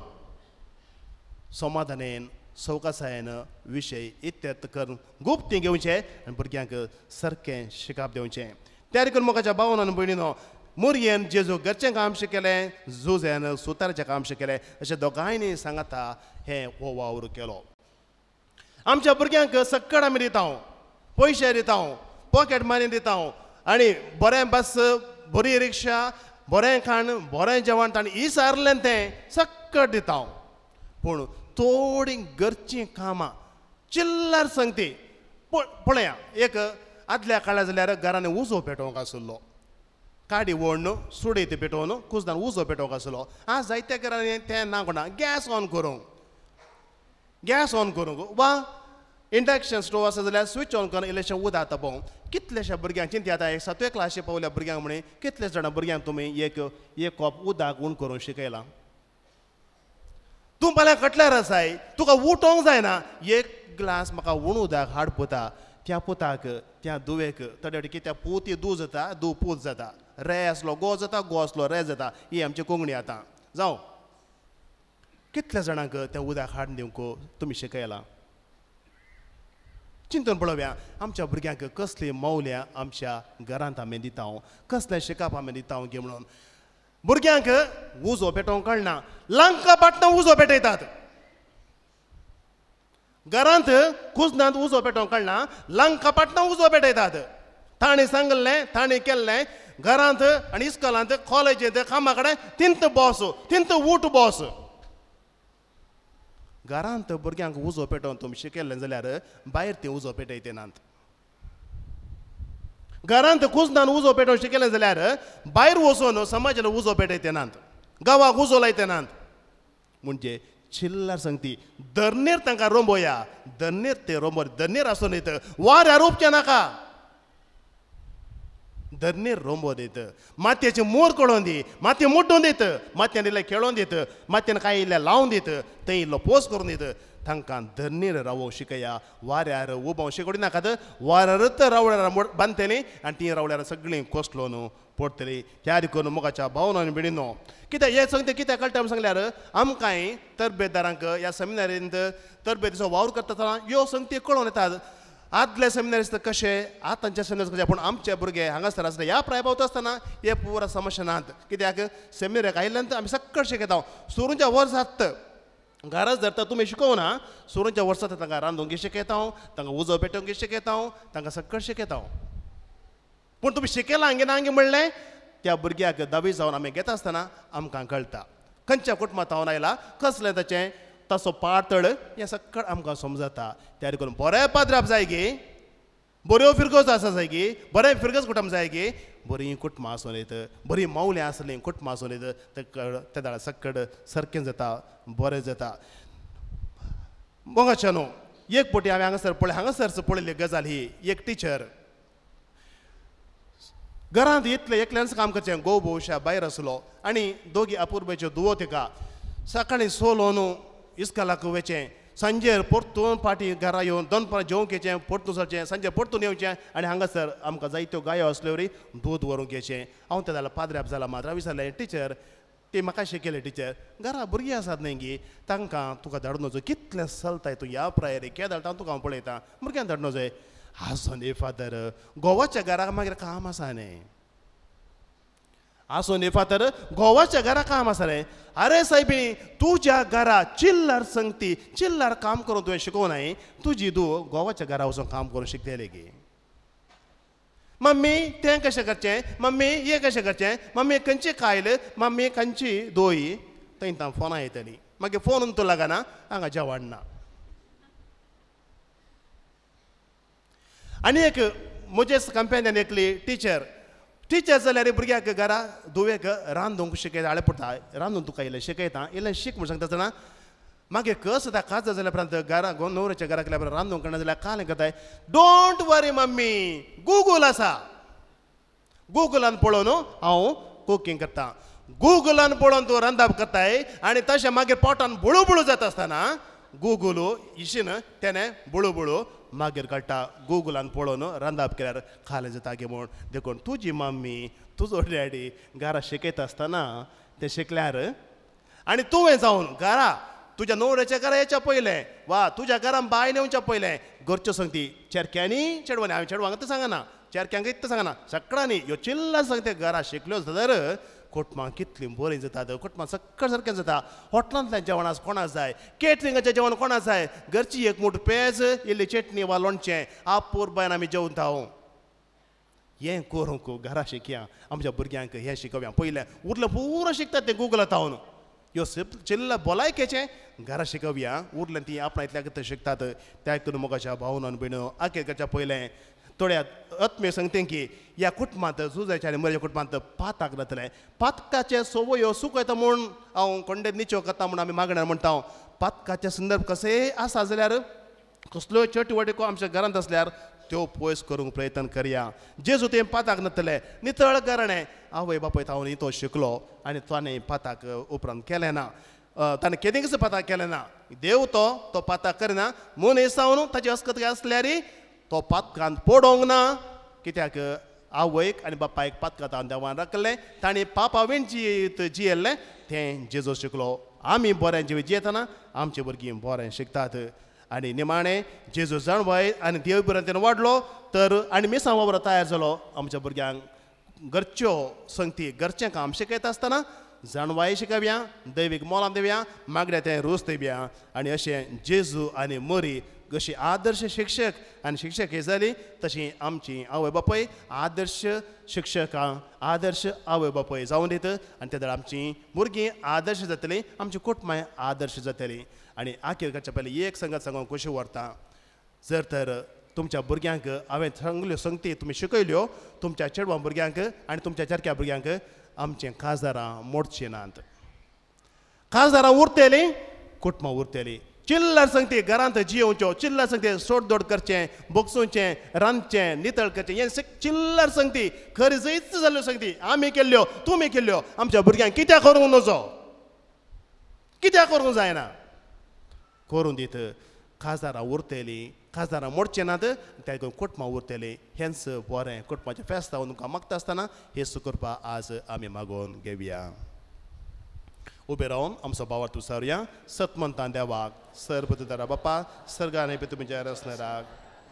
समाधानेन सवकासायेन विशय इत्यर्थ करून गुप्ती घेवचें आनी भुरग्यांक सारकें शिकप दिवचें त्या देखून मोगाच्या भावन आनी भयणीनो मुरयेन जेजू घरचें काम शिकलें जुजेन सुताराचें काम शिकलें अशें दोगांयनी सांगता हें हो वावर केलो आमच्या भुरग्यांक सक्कड आमी दिता पयशे दिता पॉकेट मनी दिता आनी बरें बस बरी रिक्षा बरें खाण बरें जेवण ताणें इसारलें तें सक्कड दिता पूण थोडी घरचीं कामां चिल्लर सांगती पळया एक आदल्या काळार जाल्यार घरांनी उजो पेटोवंक आसलो काडी व्हडून सुडयत पेटोवन कुसदान उजो पेटोवंक आसलो आज जायत्या घरांनी तें ना कोणा गॅस ऑन करूंक गॅस ऑन करूंक वा इंडक्शन स्टोव आसा जाल्यार स्विच ऑन करून इल्लेशें उदक तापोवंक कितलेशा भुरग्यांक चिंती आतां एक सातवे क्लासी पावल्या भुरग्यांक म्हणे कितलेच जाणां भुरग्यांक तुमी एक एक कॉप उदक उण करूंक शिकयलां तूं फाल्यां कटल्यार आसाय तुका उठोवंक जायना एक ग्लास म्हाका उण उदक हाड पोता त्या पोताक त्या दुवेक थोडे कित्याक पोती दू जाता दू पूत जाता रे आसलो गो जाता गो आसलो रे जाता ही आमची कोंकणी आतां जावं कितल्या जाणांक तें उदक हाडून दिवंक तुमी शिकयलां चिंतून पळोवया आमच्या भुरग्यांक कसली मौल्यां आमच्या घरांत आमी दिता कसलें शिकप आमी दिता गे म्हणून भुरग्यांक उजो पेटोवंक कळना लंका पाटना उजो पेटयतात घरांत कुजनांत उजो पेटोवंक कळना लंका पाटना उजो पेटयतात ताणें सांगलें ताणें केल्लें घरांत आनी इस्कॉलांत कॉलेजींत कामा कडेन तिंत बॉस तिंत उठ बॉस घरांत भुरग्यांक उजो पेटोवन तुमी शिकयलें जाल्यार भायर ती उजो पेटयनात घरांत कुजनान उजो पेटोवन शिकयलें जाल्यार भायर वचून समाजान उजो पेटयनात गांवाक उजो लायतनात म्हणजे चिल्लर सांगती धरणेर तांकां रोंबोया धरणेर ते रोंबो धरणेर आसून येत वाऱ्यार उपचें नाका धरणेर रोंबो दित मातयेचे मोर कळोवन दी मातये मुड्डोवन दित मातयेन इल्लें खेळोवन दित मातयेन कांय इल्लें लावन दित थंय इल्लो पोस करून दित तांकां धरणेर रावोंक शिकया वाऱ्यार उबोवंक शिकोवडी नाकात वाऱ्यारच रावल्यार बांदतलीं आनी ती रावल्यार सगळीं कोसलोन पडटलीं त्या देखून मोगाच्या भावनांनी भिडीनो कित्याक हे सांगता कित्याक कळटा सांगल्यार आमकांय तरबेतदारांक ह्या सेमिनारींत तरबेतीचो वावर करता आसतना ह्यो संगती कळोवन येतात आदले सेमिनारीज कशें आतांचे सेमिनारीज कशें पूण आमचे भुरगे हांगासर आसले ह्या प्राय पावता आसतना हे पुरा समस्या नात कित्याक सेमिनारीक आयिल्ल्यान आमी सक्कड शिकयता सुरूच्या वर्स जात घराच धरता तुमी शिकोवना सुरूच्या वर्सांत तांकां रांदूंक शिकयता तांकां उजो पेटोवंक शिकयता तांकां सक्कड शिकयता पूण तुमी शिकयलां हांगे ना हांगे म्हणलें त्या भुरग्याक दावी जावन आमी घेता आसतना आमकां कळटा खंयच्या कुटुंबांत हांव आयला कसलें ताचें तसो पातळ हें सक्कड आमकां समजता त्या देखून बरें पाद्राप जाय गे बऱ्यो फिरगोज आसा जाय गे बरें फिरगोज कुटुंब जाय गे बरीं कुटुंबां आसून येत बरीं मौल्यां आसलीं कुटुंबां आसून येत त्या दाळा सक्कड सारकें जाता बरें जाता मोगाच्या न्हू एक पोटी हांवें हांगासर पळय हांगासर पळयल्ली गजाल ही एक टिचर घरांत इतलें एकल्यानच काम करचें घोव भोवशा भायर आसलो आनी दोगी अपुरबायच्यो दुवो तिका सकाळीं सोलोन इस्कॉलाक वचें सांजेर परतून फाटी घरा येवन दनपारां जेवंक येचें परतून सरचें सांजे परतून येवचें आनी हांगासर आमकां जायत्यो गायो असल्यो री दूद व्हरूंक येचें हांव तें जाल्यार पाद्र्याप जाला मात हांवें विचारलें टिचर ती म्हाका शिकयलें टिचर घरा भुरगीं आसात न्ही गी तांकां तुका धाडून वचो कितलें चलताय तूं ह्या प्रायरी केद धाडटा तुका हांव पळयतां भुरग्यांक धाडून वचय आसूं न्ही फादर गोवाच्या घराक मागीर काम आसा न्ही आसूं न्ही फादर गोवाच्या घरा काम आसा रे अरे सायबीणी तुज्या घरा चिल्लर संगती चिल्लर काम करून तुवें शिकोवनाय तुजी धूव गोवाच्या घरा वचून काम करून शिकतली गे मम्मी तें कशें करचें मम्मी हें कशें करचें मम्मी खंयची खायल मम्मी खंयची दोई थंय तां फोनां येतली मागीर फोन तूं लागना हांगा जेवण ना आनी एक म्हजे कंपेनियन एकली टिचर टिचर जाल्यार भुरग्याक घरा धुवेक रांदूंक शिकयता आळे पडटा रांदून तुका इल्लें शिकयता इल्लें शीक म्हूण सांगता आसतना मागीर कस जाता काज जाल्या उपरांत घरा गोन न्हवऱ्याच्या घराक गेल्या उपरांत रांदूंक कळना जाल्यार कालें करताय डोंट वरी मम्मी गुगल आसा गुगलान पळोवन हांव कुकींग करता गुगलान पळोवन तूं रांदप करताय आनी तशें मागीर पोटान बुळू बुळू जाता आसतना गुगल इशीन तेणें बुळू बुळू मागीर काडटा गुगलान पळोवन रांदप केल्यार खालें जाता गे म्हूण देखून तुजी मम्मी तुजो डॅडी घरा शिकयता आसतना ते शिकल्यार आनी तुवें जावन घरा तुज्या न्हवऱ्याच्या घरा येच्या पयलें वा तुज्या घरान बायन येवच्या पयलें घरच्यो संगती चेडक्यांनी चेडवांनी हांवें चेडवांक तें सांगना चेडक्यांक इतलें सांगना सकाळांनी ह्यो चिल्लर संगती घरा शिकल्यो जाल्यार कोटमां कितलीं बरीं जातात कोटमां सक्कळ सारकें जाता हॉटलांतल्यान जेवण कोणाक जाय केटरिंगाचें जेवण कोणाक जाय घरची एक मूठ पेज इल्ली चटणी वा लोणचें आपूर बायन आमी जेवता हें करूंक घरा शिकया आमच्या भुरग्यांक हें शिकोवया पयलें उरलें पुरो शिकतात तें गुगलांत हांव ह्यो चिल्ल भलायकेचें घरा शिकोवया उरलें ती आपणा इतल्या कितें शिकतात त्या करून मोगाच्या भावनान भयणो आखे करच्या पयलें थोड्या आत्मीय सांगते की ह्या कुटुंबांत जुजाच्या आनी म्हज्या कुटुंबांत पाताक जातलें पातकाचे सवयो सुकयता म्हूण हांव कोंडे निच्यो करता म्हूण आमी मागण्यार म्हणटा पातकाचे संदर्भ कशेंय आसा जाल्यार कसल्योय चटवटिको आमच्या घरांत आसल्यार त्यो पयस करूंक प्रयत्न करया जेजू तें पाताक नातलें नितळ कारणे आवय बापूय हांव न्ही तो शिकलो आनी ताणें पाताक उपरांत केलें ना ताणें केदेंच पाताक केलें ना देव तो तो पाताक करिना मनीस जावन ताची अस्कत आसल्यार तो पातकांत पडोंक ना कित्याक आवयक आनी बापायक पातकांत हांव देवान राखलें ताणें पापा विण जी जियेल्लें तें जेजू शिकलो आमी बरें जिवीत जियेतना आमचीं भुरगीं बरें शिकतात आनी निमाणें जेजू जाणवाय आनी देव बरें वाडलो तर आनी मिसां वावर तयार जालो आमच्या भुरग्यांक घरच्यो संगती घरचें काम शिकयता आसतना जाणवाय शिकव्या दैवीक मोलां दिवया मागण्या तें रोस दिवया आनी अशें जेजू आनी मरी जशी आदर्श शिक्षक आनी शिक्षक ही जाली तशी आमची आवय बापूय आदर्श शिक्षकां आदर्श आवय बापूय जावन दित आनी त्या वेळार आमची भुरगीं आदर्श जातलीं आमची कुटुंबां आदर्श जातलीं आनी आखेर करच्या पयलीं एक संगत सांगूंक कशी व्हरता जर तर तुमच्या भुरग्यांक हांवें सांगल्यो संगती तुमी शिकयल्यो तुमच्या चेडवां भुरग्यांक आनी तुमच्या चरक्या भुरग्यांक आमचें खासदारां मोडचीं नात खासदारां उरतलीं कुटुंबां उरतलीं चिल्लर संगती घरांत जियोवच्यो चिल्लर संगती सोडदोड करचें बोगसूचें रांदचें नितळ करचें हें चिल्लर संगती खरी जैत जाल्यो संगती आमी केल्ल्यो तुमी केल्ल्यो आमच्या भुरग्यांक कित्याक करूंक नजो कित्याक करूंक जायना करून दीत खासदारां उरतलीं खासदारां मोडचें नात त्या कुटुंबां उरतलीं हेंच बरें कुटुंबाचें फेस्त हांव तुमकां मागता आसतना हें करपा आज आमी मागोवन घेवया उबे रावन आमचो भावार तूं सारुया सतमंतां देवाक सरपतदारा बापा सर्गान हे तुमच्या रसनाराक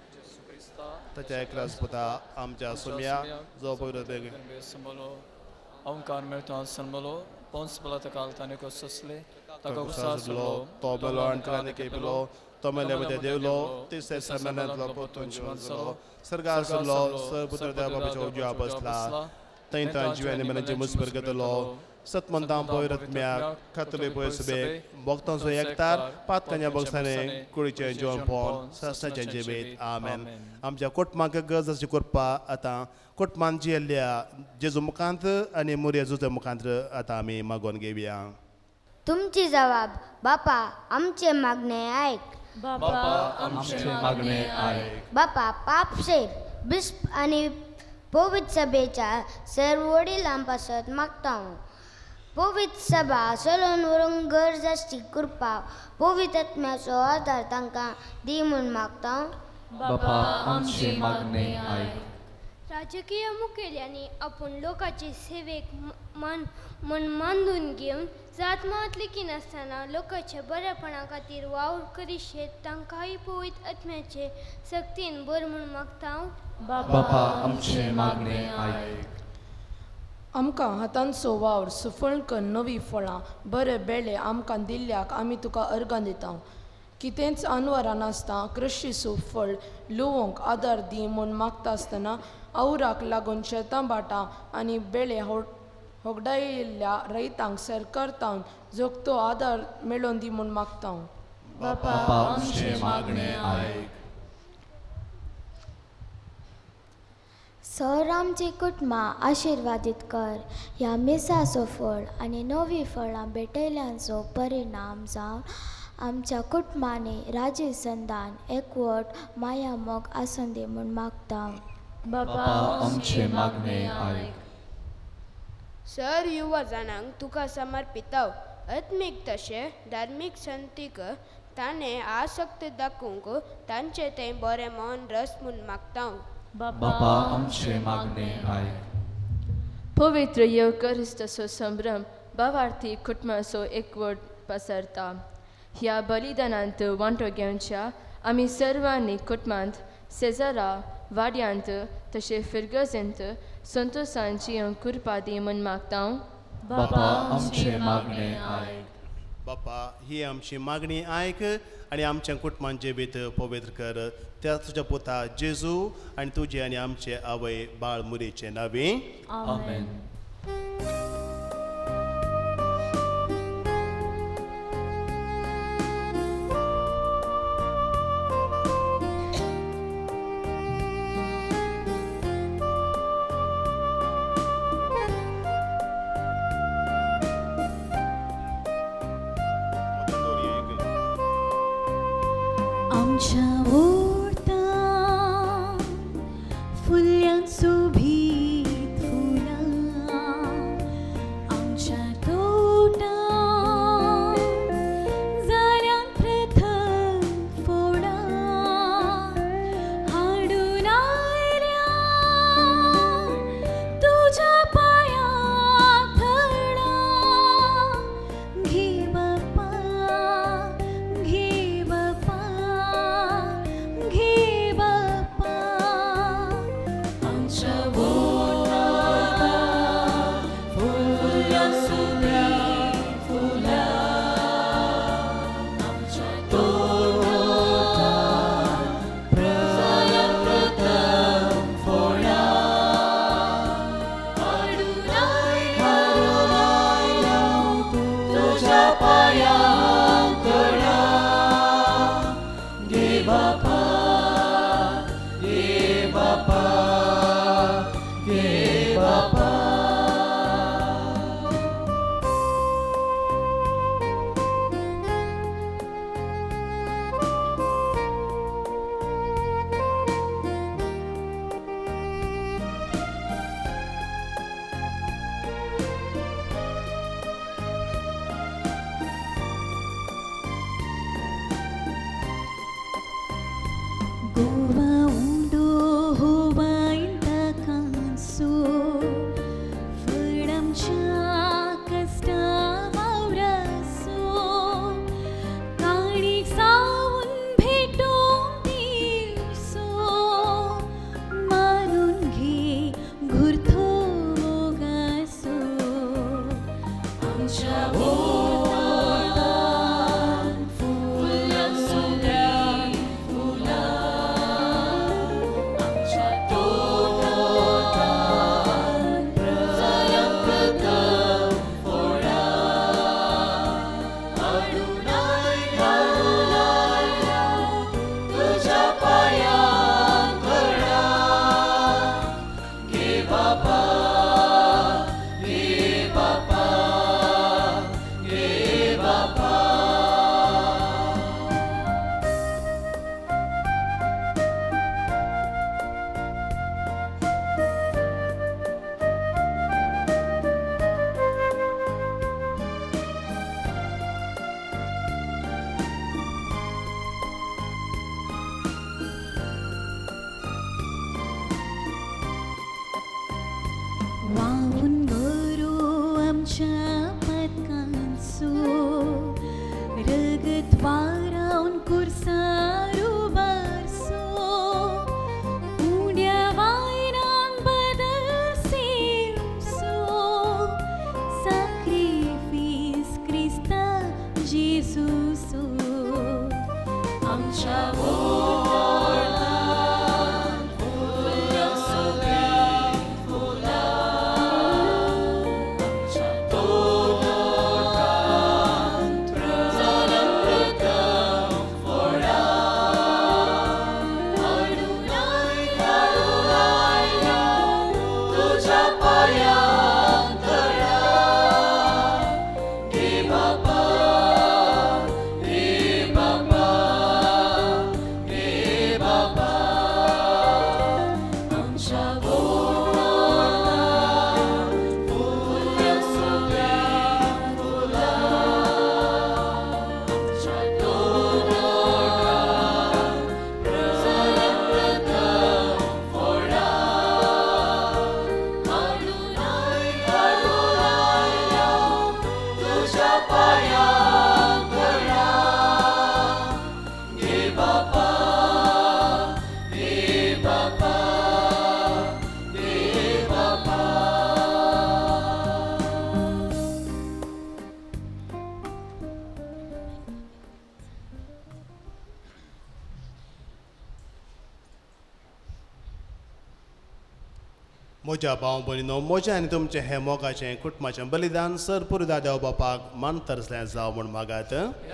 ताच्या एकरास पुता आमच्या सुम्या जो संबलो ओंकार मेळटा संबलो पोंस पलाता कालताने को ससले ताका सासलो तो बेलो आनी केबलो तो मेले मध्ये देवलो तिसरे समेनांतलो पोतुंचो सर्गासलो सरपुत्र देवा बापाच्या उजव्या बसला तैंता जिवानी मनाचे मुस्पर घेतलो सतमंतां पयरत्म्याक खातले पयसबे भक्तांचो एकतार पातकांच्या बक्षाने कुळीचें जेवण पोवन सस्नाचें जिवीत आमेन आमच्या कुटुंबाक गरज अशी करपा आतां कुटुंबांत जियेल्ल्या जेजू मुखांत आनी मुर्या जुजे मुखांत आतां आमी मागोवन घेवया तुमची जबाब बापा आमचे मागणे आयक बापा आमचे मागणे आयक बापा पापशेर बिस्प आनी पवित्र सभेच्या सर्व वडिलां पासत मागता पवित्र सभा चलोन व्हरूंक गरज आसची कृपा पवित्र आत्म्याचो आदार तांकां दी म्हूण मागता. बापा आमचे मागणे आयक. राजकीय मुखेल्यांनी आपण लोकांचे सेवेक मन मन मानून घेवन जात मातली की नासतना लोकांच्या बरेपणा खातीर वावर करीशेत तांकांय पवित्र आत्म्याचे शक्तीन बर म्हूण मागता. बापा आमचे मागणे आयक. आमकां हातांचो वावर सफळ कर नवी फळां बरे बेळे आमकां दिल्ल्याक आमी तुका अर्गां दिता. कितेंच अनवरां नासता कृषीचो फळ लुवोंक आदार दी म्हूण मागता आसतना आवराक लागून शेतां बाटां आनी बेळे हो होगडायिल्ल्या रैतांक सरकारतावन जोगतो आदार मेळोवन दी म्हूण मागता. बापा आमचे मागणे आयक. सर आमचे कुटुंबां आशिर्वादीत कर. ह्या मिसाचो फळ आनी नवी फळां भेटयल्यांचो परिणाम जावन आमच्या कुटुंबांनी राजी संदान एकवट माया मोग आसूं दी म्हूण मागता. बापा आमचे मागणे आयक. सर युवा जाणांक तुका समर्पिताव आत्मीक तशें धार्मीक संतीक ताणें आसक्त दाखोवंक तांचे तें बरें मन रस म्हूण मागता. बापा आमचे मागणे आयक. पवित्र येवकरिस्ताचो संभ्रम भावार्थी कुटुंबाचो एकवट पसरता. ह्या बलिदानांत वांटो घेवच्या आमी सर्वांनी कुटुंबांत सेजारा वाड्यांत तशें फिरगजेंत संतोषान जियोंक कृपा दी म्हूण मागता. बापा आमचे मागणे आयक. बापा ही आमची मागणी आयक आनी आमच्या कुटुंबान जिवीत पवित्र कर. त्या तुज्या पुता जेजू आनी तुजे आनी आमचे आवय बाळ मुरीचे नांवे आमेन. आमच्या ओरता फुल्यांत सोबीत फुलां आमच्या तोटां जाऱ्यांक प्रथम फोडां हाडून आयल्या तुज्या पांयाक धरडां. घे बापा घे बापा म्हज्या भाव भयणीनो, म्हजें आनी तुमचें हें मोगाचें कुटुंबाचें बलिदान सर पुरुदा देव बापाक मान तरसलें जावं म्हूण मागात.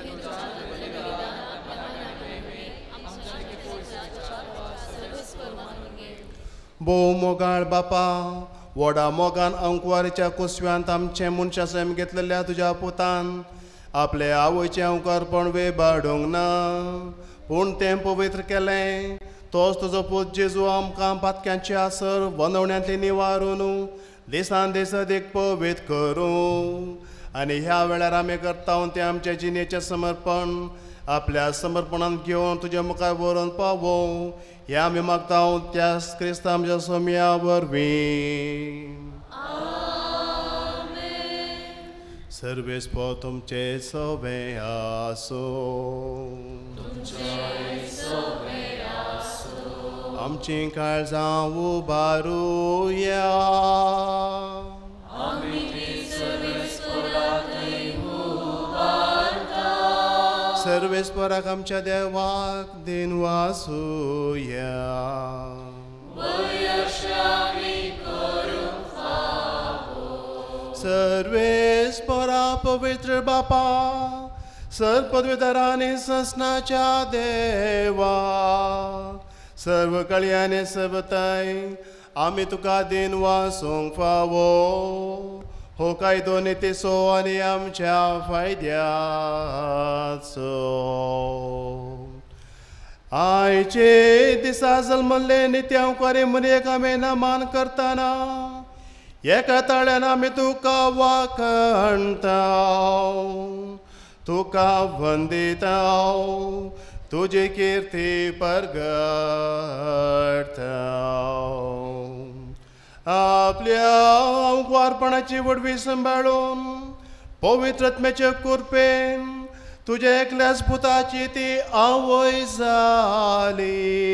भोव मोगाळ बापा, व्हडा मोगान अंकुवारीच्या कुसव्यांत आमचें मनशा सैम घेतलेल्या तुज्या पुतान आपले आवयचें अंकुरपण वेबाडूंक ना, पूण तें पवित्र केलें. तोच तुजो पूत जेजू आमकां पातक्यांचे आसर वंदवण्यांतली निवारून दिसान दीस अदीक पवित्र करूं. आनी ह्या वेळार आमी करता तें आमचे जिणेचें समर्पण आपल्या समर्पणान घेवन तुज्या मुखार व्हरून पावो. हें आमी मागता त्या क्रिस्त आमच्या सोम्या वरवीं. सर्वेस्पो तुमचे सोवे आसो, आमची काळजां उबारुया. सर्वेस्पराक आमच्या देवाक दिन वासुया. सर्वेस्परा पवित्र बापा, सर पदवीधरांनी संस्नाच्या देवा, सर्व कळयाने सबताय आमी तुका दिन वासूंक फावो. हो कायदो नितीसो आनी आमच्या फायद्याचो. आयचे दिसा जल्मल्ले नित्यांकरी मनयेक आमी नमान करतना एका ताळ्यान आमी तुका वाखणता, तुका वंदिता, तुजी कीर्ती परगडता. आपल्या अंकुवारपणाची वडवी सांबाळून पवित्रत्म्याचे कुरपेन तुज्या एकल्याच पुताची ती आवय जाली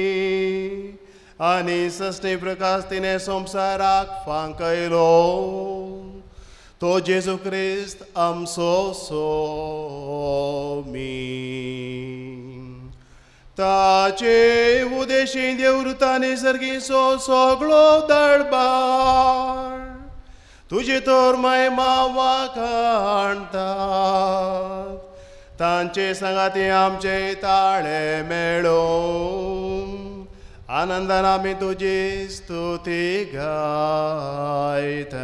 आनी सस्ते प्रकाश तिने संवसाराक फांकयलो. तो जेजू क्रिस्त आमचो सोमी. ताचे उदेशी देवृतांनी सर्गीचो सगळो दळबार तुजी तोर महिमा वाखाणता. तांचे सांगाती आमचे ताळे मेळोवन आनंदान आमी तुजी स्तुती गायता.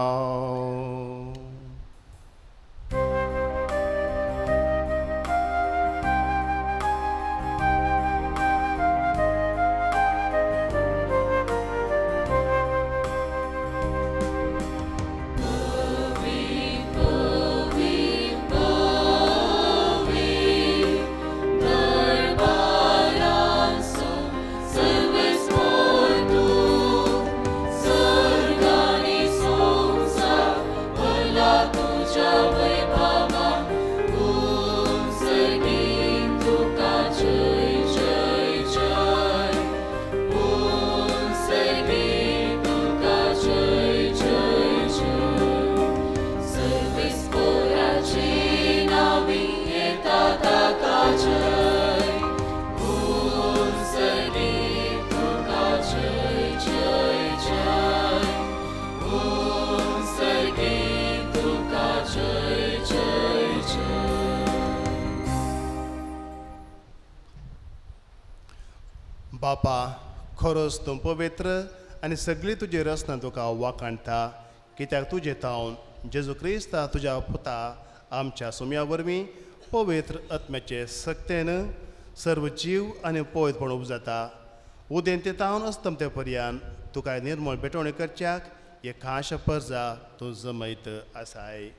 बापा, खरोच तूं पवित्र आनी सगळी तुजी रचना तुका वाखाणटा, कित्याक तुजे तावन जेजू क्रिस्ता तुज्या पुता आमच्या सुम्या वरवीं पवित्र आत्म्याचे सक्तेन सर्व जीव आनी पवित्रपण उपजाता. उदें ते तावन अस्तमते पर्यान तुका निर्मळ भेटवणी करच्याक एक खाश पर्जा तूं जमयत आसाय.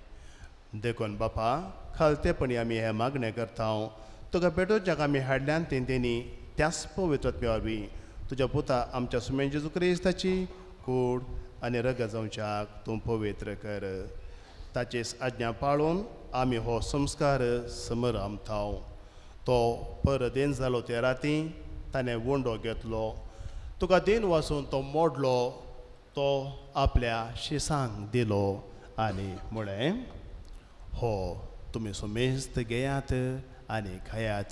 देखून बापा, खालतेपणी आमी हें मागणें करता. तुका भेटोवच्याक आमी हाडल्यान तें तेणी त्याच पवित्र आत्म्या वरवीं तुज्या पुता आमच्या सुमेन जेजू क्रिस्ताची कूड आनी रग जावच्याक तूं पवित्र कर. ताचेच आज्ञा पाळून आमी हो संस्कार समर आमता. तो परदेन जालो ते राती ताणें वंडो घेतलो, तुका दिन वाचून तो मोडलो, तो आपल्या शिसांक दिलो आनी म्हळें, हो तुमी सुमेस्त घेयात आनी खायात.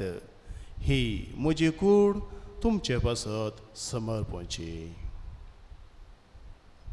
ही म्हजी कूड तुमचे पासत समर्पणची.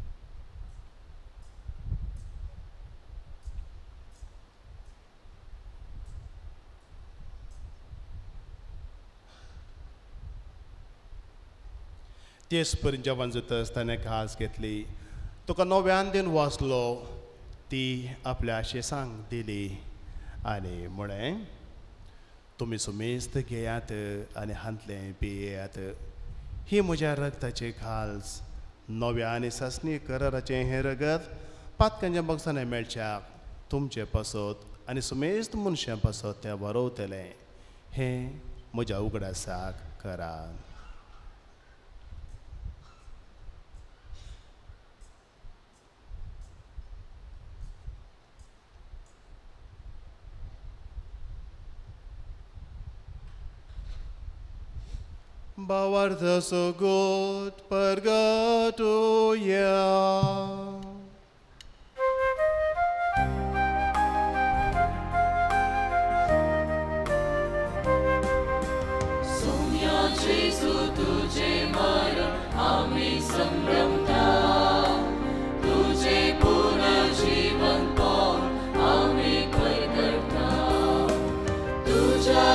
तेच पर्यंत जेवण जातस ताणें घास घेतली तुका नव्यान दिन वाचलो ती आपल्या आशेसांक दिली आनी म्हळें तुमी सुमेस्त घेयात आनी हांतलें पियेयात ही म्हज्या रगताची घाल्स नव्या आनी ससनी कराराचें हें रगत पातकांच्या बक्षांनी मेळच्याक तुमचें पसत आनी सुमेस्त मनशां पसत तें बरवतलें हें म्हज्या उगडासाक करात. Bawarta so good purgatoria. Soumya Jesu tuje mara ami samramta tuje puna जीवन paun ami kai karta tuja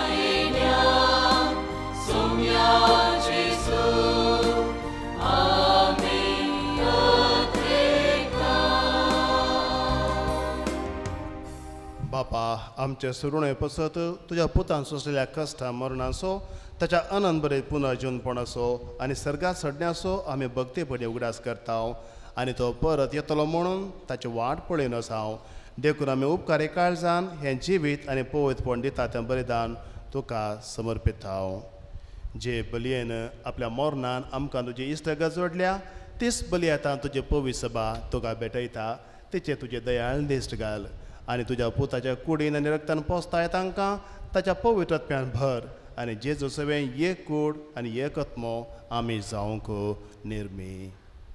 बापा आमचे सुरुणे पसत तुझ्या पुतान सोसलेल्या कश्टा मरणाचो ताच्या आनंद बरे पुनः जीवनपणाचो आनी सर्गात सडण्याचो आमी भक्तीपणी उगडास करता आनी तो परत येतलो म्हणून ताची वाट पळयन आसाव देखून आमी उपकारी काळजान हें जिवीत आनी पवित्रपण दिता तें बलिदान तुका समर्पिता. जे बलयेन आपल्या मोरणान आमकां तुजी इश्टगत जोडल्या तीच बलयेंतान तुजे पवित्र सभा तुका भेटयता तिचे तुजे दयाळ दिश्ट घाल आनी तुज्या पुताच्या कुडीन आनी रक्तान पोसताय तांकां ताच्या पवित्रत्म्यान भर आनी जेजू सवें एक कूड आनी एक आत्मो आमी जावंक निर्मी.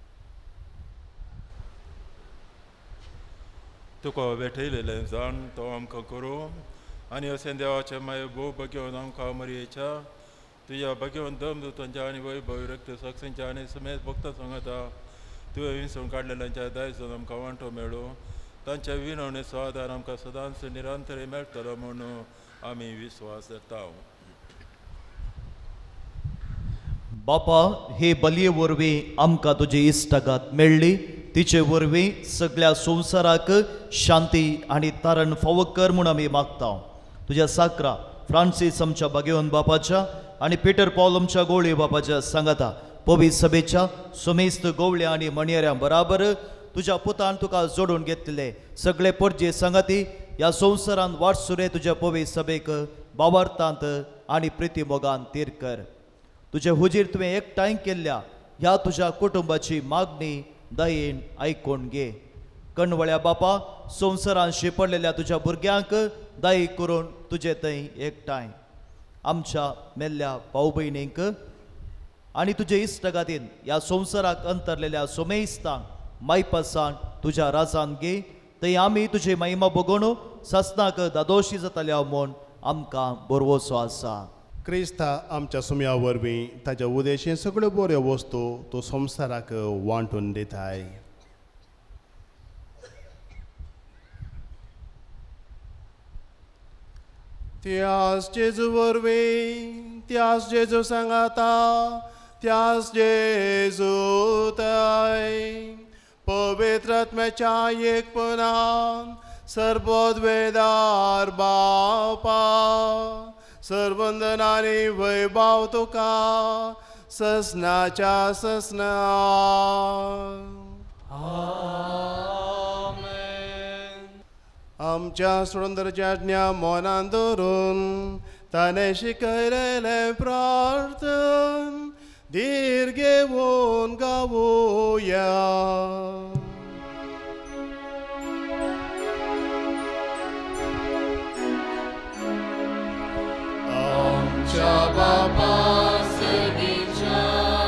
तुका भेटयलेलें जाण तो आमकां करूं आनी अशें देवाचे माये भोव बगेवन आमकां मरयेच्या तुज्या बगेवन दम दुतांच्या आनी वैभवी रक्त साक्षींच्या आनी समेत भक्तां सांगता तुवें विसरून काडलेल्यांच्या दायजान आमकां वांटो मेळो तांच्या विनवणेचो आदार आमकां सदांच निरंतरी मेळटलो म्हणून आमी विस्वास धरता. बापा हे बलये वरवीं आमकां तुजी इश्टगात मेळ्ळी तिचे वरवीं सगळ्या संवसाराक शांती आनी तारण फावो कर म्हूण आमी मागता. तुज्या साकरा फ्रांसीस आमच्या बागेवन बापाच्या आनी पिटर पॉल आमच्या गोवळी बापाच्या सांगाता पवित्र सभेच्या सुमेस्त गोवळ्या आनी मणियऱ्यां बराबर तुज्या पुतान तुका जोडून घेतलेले सगळे परजे सांगाती ह्या संवसारान वाटसुरे तुज्या पवित्र सभेक बावार्थांत आनी प्रिती मोगान तीर कर. तुजे हुजीर तुवें एकठांय केल्ल्या ह्या तुज्या कुटुंबाची मागणी दयेन आयकून घे. कणवळ्या बापा संवसारान शिपडलेल्या तुज्या भुरग्यांक दय करून तुजे थंय एकठांय आमच्या मेल्ल्या भाऊ भयणींक आनी तुजे इश्टगातीन ह्या संवसाराक अंतरलेल्या सोमेस्तांक मायपासान तुज्या राजान घे थंय आमी तुजी महिमा भोगून ससनाक दादोशी जाताल्या म्हूण आमकां बरवोसो आसा. क्रिस्ता आमच्या सुम्या वरवीं ताच्या उदेशीं सगळ्यो बऱ्यो वस्तू तूं संवसाराक वांटून दिताय. त्याच जेजू वरवीं त्याच जेजू सांगाता त्याच जेजू थंय पवित्र आत्म्याच्या एकपणान सर्वोद्वेदार बापा सर्वंदनानी वैभव तुका ससनाच्या ससना. आमच्या सुंदरच्या ज्ञा मनान धरून ताणें शिकयलेलें प्रार्थन धीर घेवन गावुया. आमच्या बापा सगळीच्या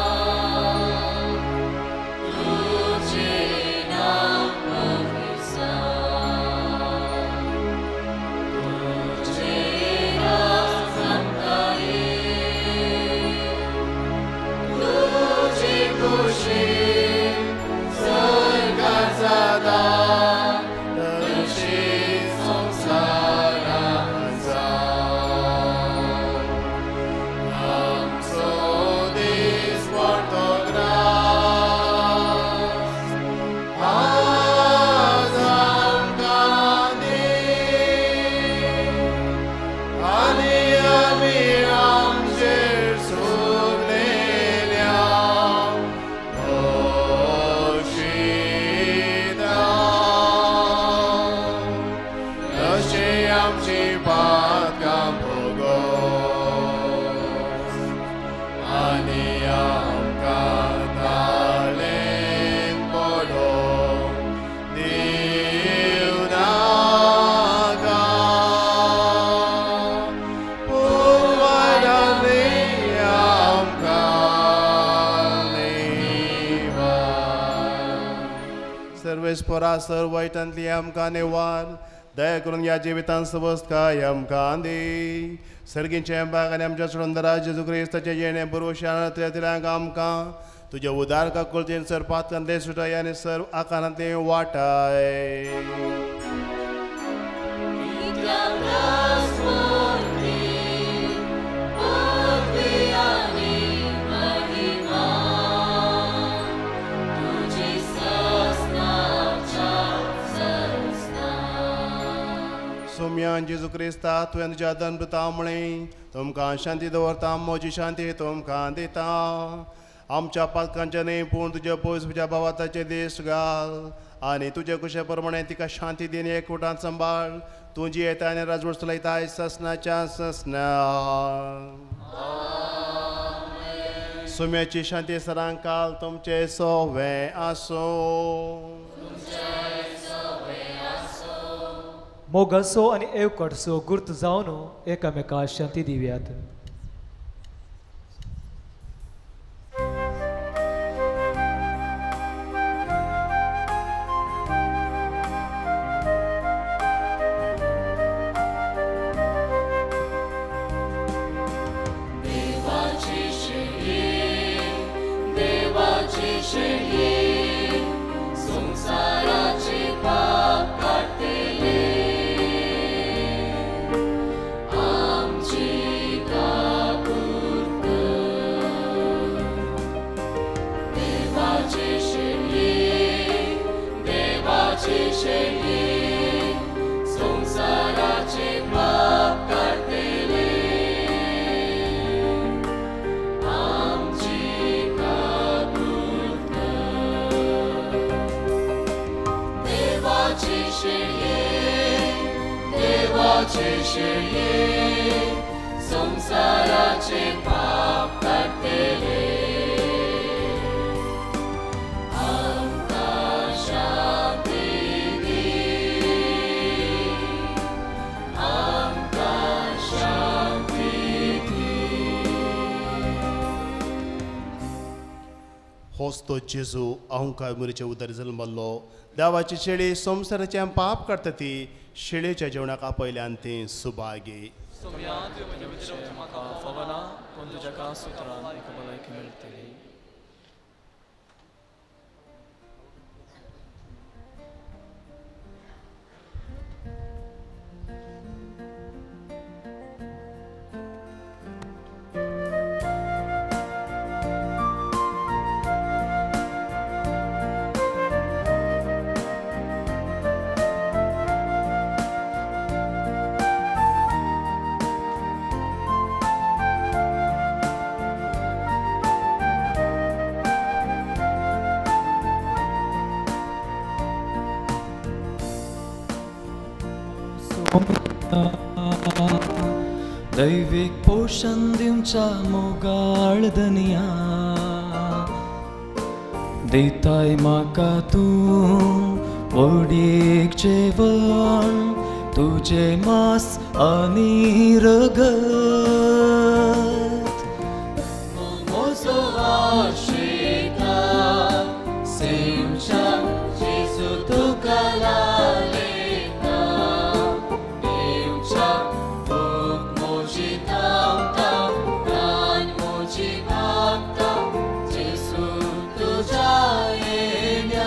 तुझें नांव पवित्र तुझें राज आमकां तुझी खुशी स्वर्गांत जाता तशीच संवसारांत जावं. सर्वेस्परा सर्व वैतांतली आमकां नेवार दया करून या जिवितांत सवस्त काय आमकां दी सर्गींचे बाग आनी आमच्या सुंदरा जेजू क्रिस्ताचे येणे बरोवशांक आमकां तुझे उदार का कुलतेन सर पातकांतले सुटाय आनी सर्व आकारांतले वाटाय सोम्यान जेजू क्रिस्ता तुवें तुज्या दनप्रतामुळे तुमकां शांती दवरता म्हजी शांती तुमकां दिता आमच्या पातकांचे न्ही पूण तुज्या पयस तुज्या भावाताचे देश घाल आनी तुजे कुशे प्रमाणे तिका शांती दिन एकवटान सांबाळ तुजी येता आनी राजवट चलयता ससनाच्या ससना सोम्याची शांती सरांक काल तुमचे सोवे आसो मोगसो आनी एवकडसो गुर्त जावन एकामेकाक शांती दिव्यात संसाराचे पाप काढतेले आमकां शांती दी आमकां शांती दी होस्तो जेजू अहंकार मुरीचे उदर जल्मल्लो देवाची शेळी संसाराचे पाप काडटा ती शेळेच्या जेवणाक आपयल्यान ती सुभागी म्हाका फवना पूण तुज्या कांय सुत्रान म्हाका भलायकी मेळटली दैविक पोषण दिवच्या मोगाळ दनिया देताय म्हाका तूं वडीक जेवण तुजे मास आनी रगत म्हजो आशिता सेवच्या जेजू तुका लालयता देवच्या भूक म्हजी धांवता प्राण म्हजी भागता जेजू तुज्या येण्या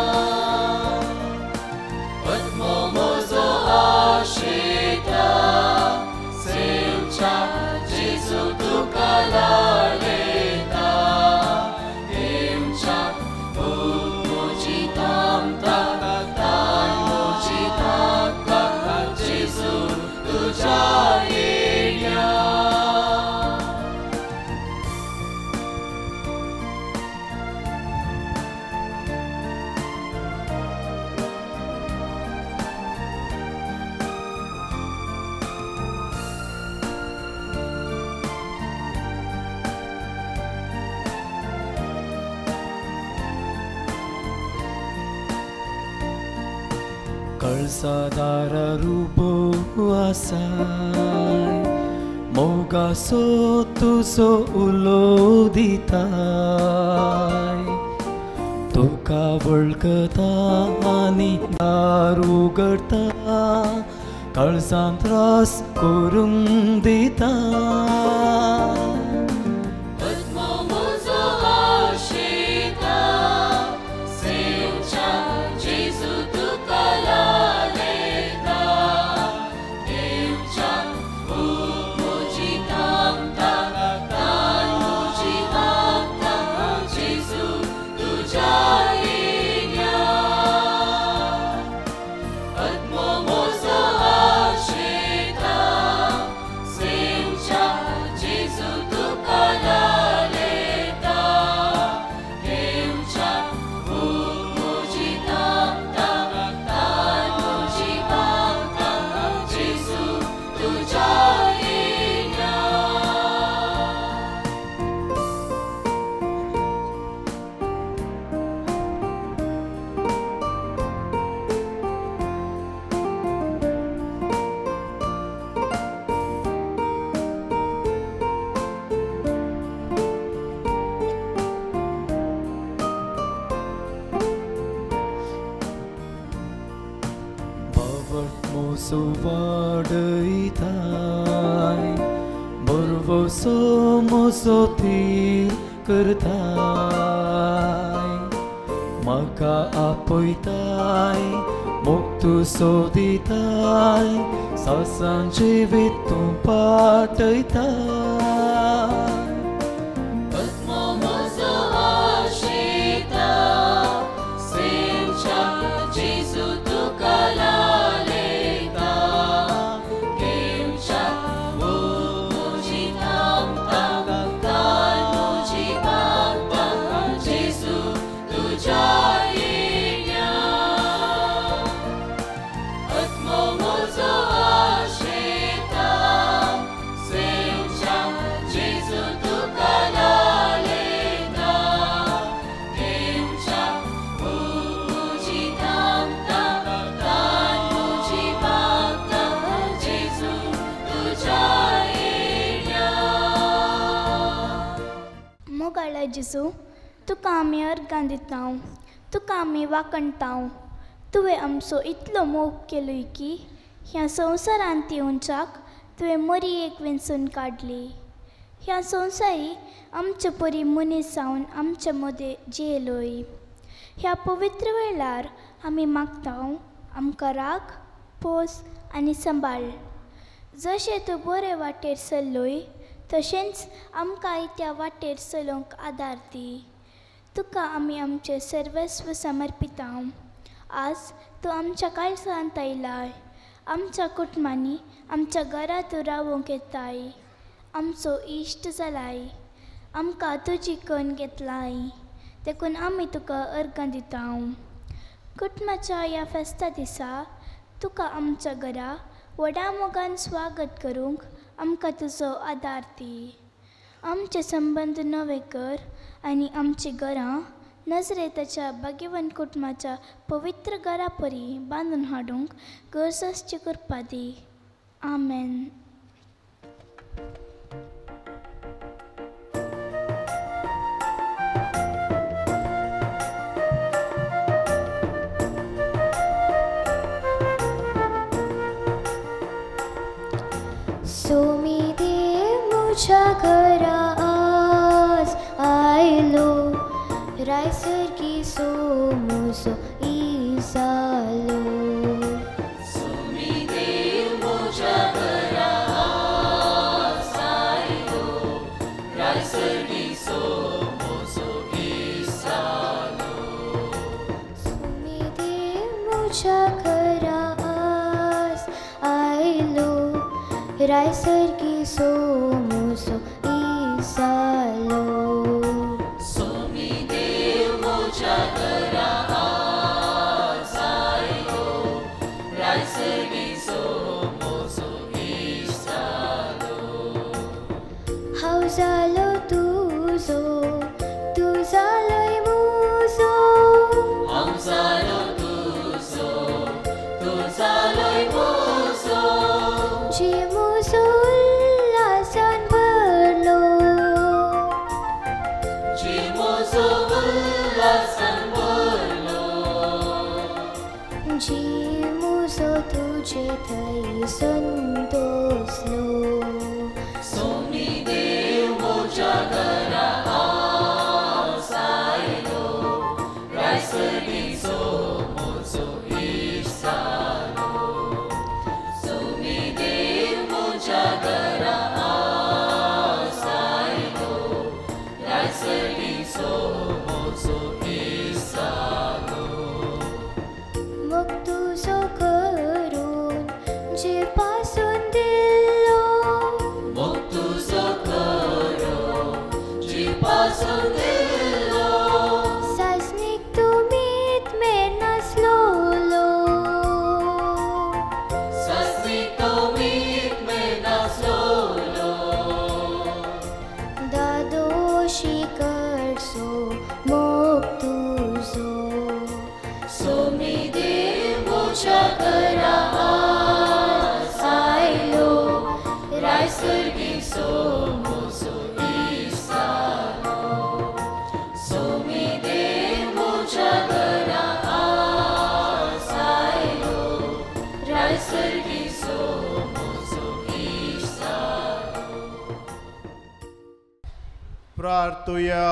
पद्मो म्हजो आशिता सेवच्या जेजू तुका लालयता देवच्या भूक म्हजी धांवता प्राण म्हजी भागता जेजू तुज्या येण्या कळसादार रूप आसाय मोगासो तुजो उलो दिताय तुका वळखता आनी दार उगडता काळजांत त्रास करूंक दिता वाडयताय बरवसो मोसो थीर करताय म्हाका आपयताय मोक्तू सोदिताय सासान जिवीत तूं पाटयताय जेसू तुका आमी अर्गां दितां तुका आमी वाकणटां तुवें आमचो इतलो मोग केलोय की ह्या संवसारांत येवच्याक तुवें मरी एक वेंचून काडली ह्या संवसारी आमचे परी मनीस जावन आमचे मदें जियेलोय ह्या पवित्र वेळार आमी मागतां आमकां राख पोस आनी सांबाळ जशें तूं बरे वाटेर चल्लोय तशेंच आमकांय त्या वाटेर चलोवंक आदार दी तुका आमी आमचें सर्वस्व समर्पितां आज तूं आमच्या काळजांत आयलाय आमच्या कुटुंबांनी आमच्या घरा तूं रावूंक येताय आमचो इश्ट जालाय आमकां तुजी कण घेतलाय देखून आमी तुका अर्गां दितां कुटुंबाच्या ह्या फेस्ता दिसा तुका आमच्या घरा व्हडा मोगान स्वागत करूंक आमकां तुजो आदार दी आमचे संबंद नवे कर आनी आमची घरां नजरेताच्या भाग्यवान कुटुंबाच्या पवित्र घरा परी बांदून हाडूंक गरजेची कृपा दी आमेन. सोमी देव मुझ्या घरा आज आयलो रायसरगी सोमोसो इसालो सोमी देव मुझ्या घरा आज आयलो रायसरगी सोमोसो इसालो सोमी देव मुझ्या घरा आज आयलो रायसरगी सोमोसो इसालो सोमी देव मुझ्या घरा आज आयलो रायसरगी सोमोसो इसालो हांव जालो तुजो तूं जालोय मुजो हांव जालो तुजो तूं जालोय मुजो जी मुजो उल्हासान भरलो तुमचे थई संतोषलो सोमी देव मोच्या घरा आसायलो रायसरणीचो मोचो इसालो सोमी देव मोच्या घरा आसायलो रायसरणीचो मोचो इसालो मग तुझो करून जे पासून दिलो मग तुझो करून जे पासून दिलो सासनीक तुमीत मेर नासलोलो सासनीक तुमीत मेर नासलोलो दादोशी कडसो मोग तुझो सोमी देव मोच्या घरा आसायलो रायसरणीचो मोचो इसालो सोमी देव मोच्या घरा आसायलो रायसरणीचो मोचो इसालो प्रार्थुया.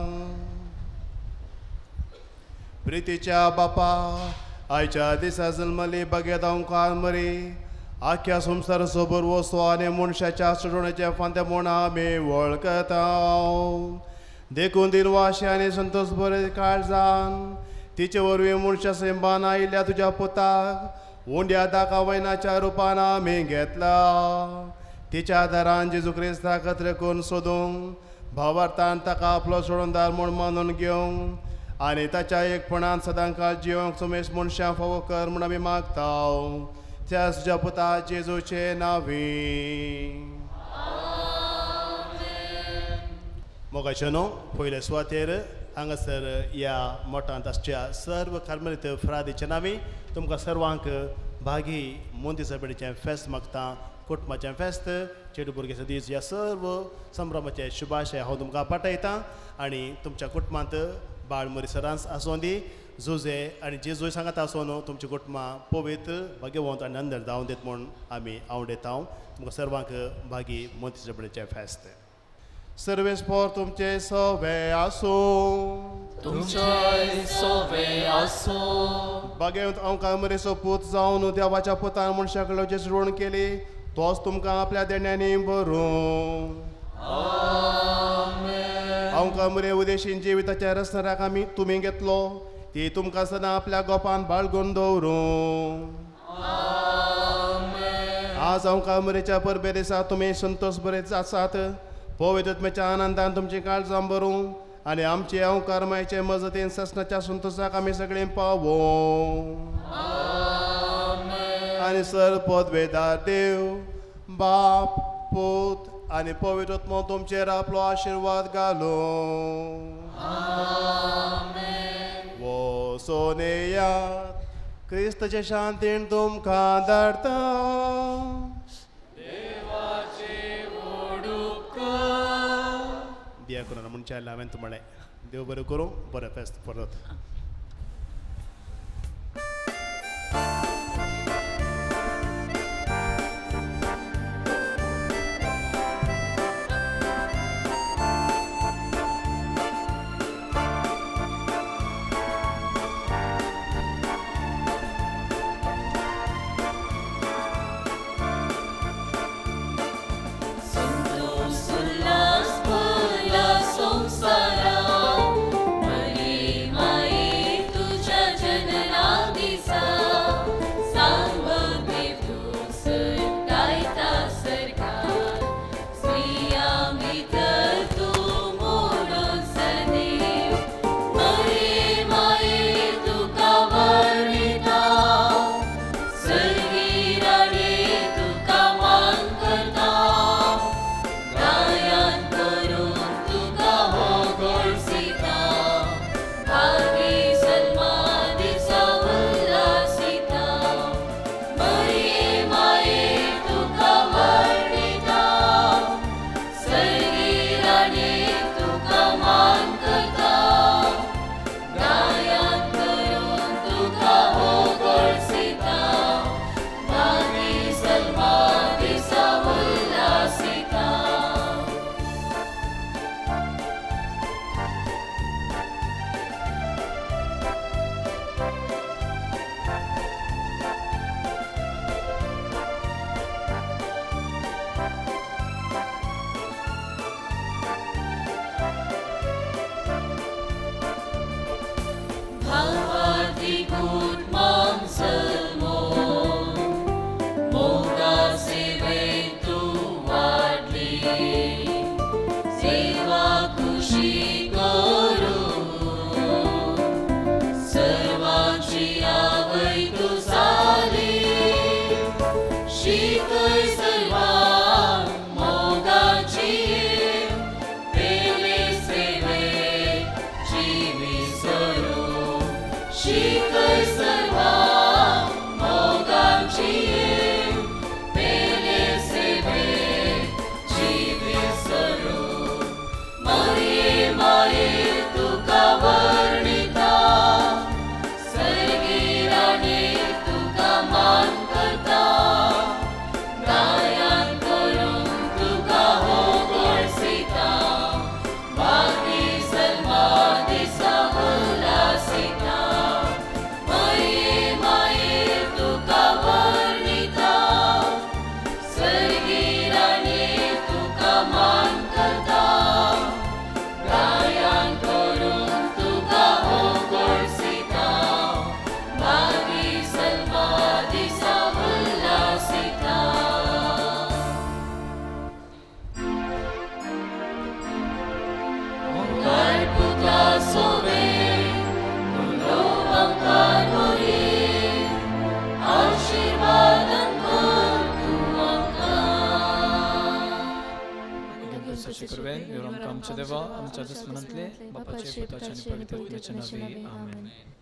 प्रितीच्या बापा आयच्या दिसा जल्मली बगेत ओंकार मरी आख्या संसार सोबर वस्तू आनी मनशाच्या सोडण्याचे फांते म्हूण आमी वळखता देखून दिनवाशी आनी संतोष बरे काळजान तिचे वरवीं मनशा सेंबान आयिल्ल्या तुज्या पुताक उंड्या दाखा वयनाच्या रुपान आमी घेतला तिच्या आदारान जेजू क्रिस्ता खातीर करून सोदूंक भावार्थान ताका आपलो सोडूनदार म्हूण मानून घेवंक आनी ताच्या एकपणान सदां काळ जिवंक सुमेश मनशां फावो कर म्हूण आमी मागता त्या तुज्या पुता जेजूचे नांवी. मोगाचे न्हू पयले सुवातेर हांगासर ह्या मोठांत आसच्या सर्व कार्मेलीत फ्रादीच्या नांवी तुमकां सर्वांक भागी मोंदी सभेचें फेस्त मागता कुटुंबाचें फेस्त चेडू भुरग्याचो दीस ह्या सर्व संभ्रमाचे शुभाशय हांव तुमकां पाठयतां आनी तुमच्या कुटुंबांत बाळ मरीसरांस आसूं दी झुजे आनी जेजूय सांगात आसून तुमच्या कुटुंबां पवित्र भाग्यवंत आनी नंदर जावं देत म्हूण आमी आवडयता तुमकां सर्वांक भागी मोंदी सभेचें फेस्त. सर्वेस्पोर तुमचे सवे आसूं तुमचे सवे आसूं भाग्यवंत ओंकार मरीचो पूत जावन देवाच्या पुतान मनशा कडलो जे जोडण केली तोच तुमकां आपल्या देण्यांनी भरूं. ओंकार मरी उदेशीन जिविताच्या रस्त्याक आमी तुमी घेतलो ती तुमकां सदां आपल्या गोपान बाळगून दवरूं. आज ओंकार मरीच्या परबे दिसा तुमी संतोष बरेच आसात पवित्रत्मेच्या आनंदान तुमची काळजां भरूं आनी आमचे ओंकार मायचे मजतीन ससनाच्या संतोषाक आमी सगळीं पावों. आनी सर पदवेदार देव बाप पूत आनी पवित्रत्मो तुमचेर आपलो आशिर्वाद घालूं. वचून येयात क्रिस्ताचे शांतीन तुमकां धाडटा. दिया करून म्हणचे हांवें तुमणे देव बरें करूं बरें फेस्त परत. भागी सन्मा दिसा Kurwen, Yoram Kam Chadeva, Am Chadis Manantle, Bapa Che Puta Chani Pavitra Navi, Amen.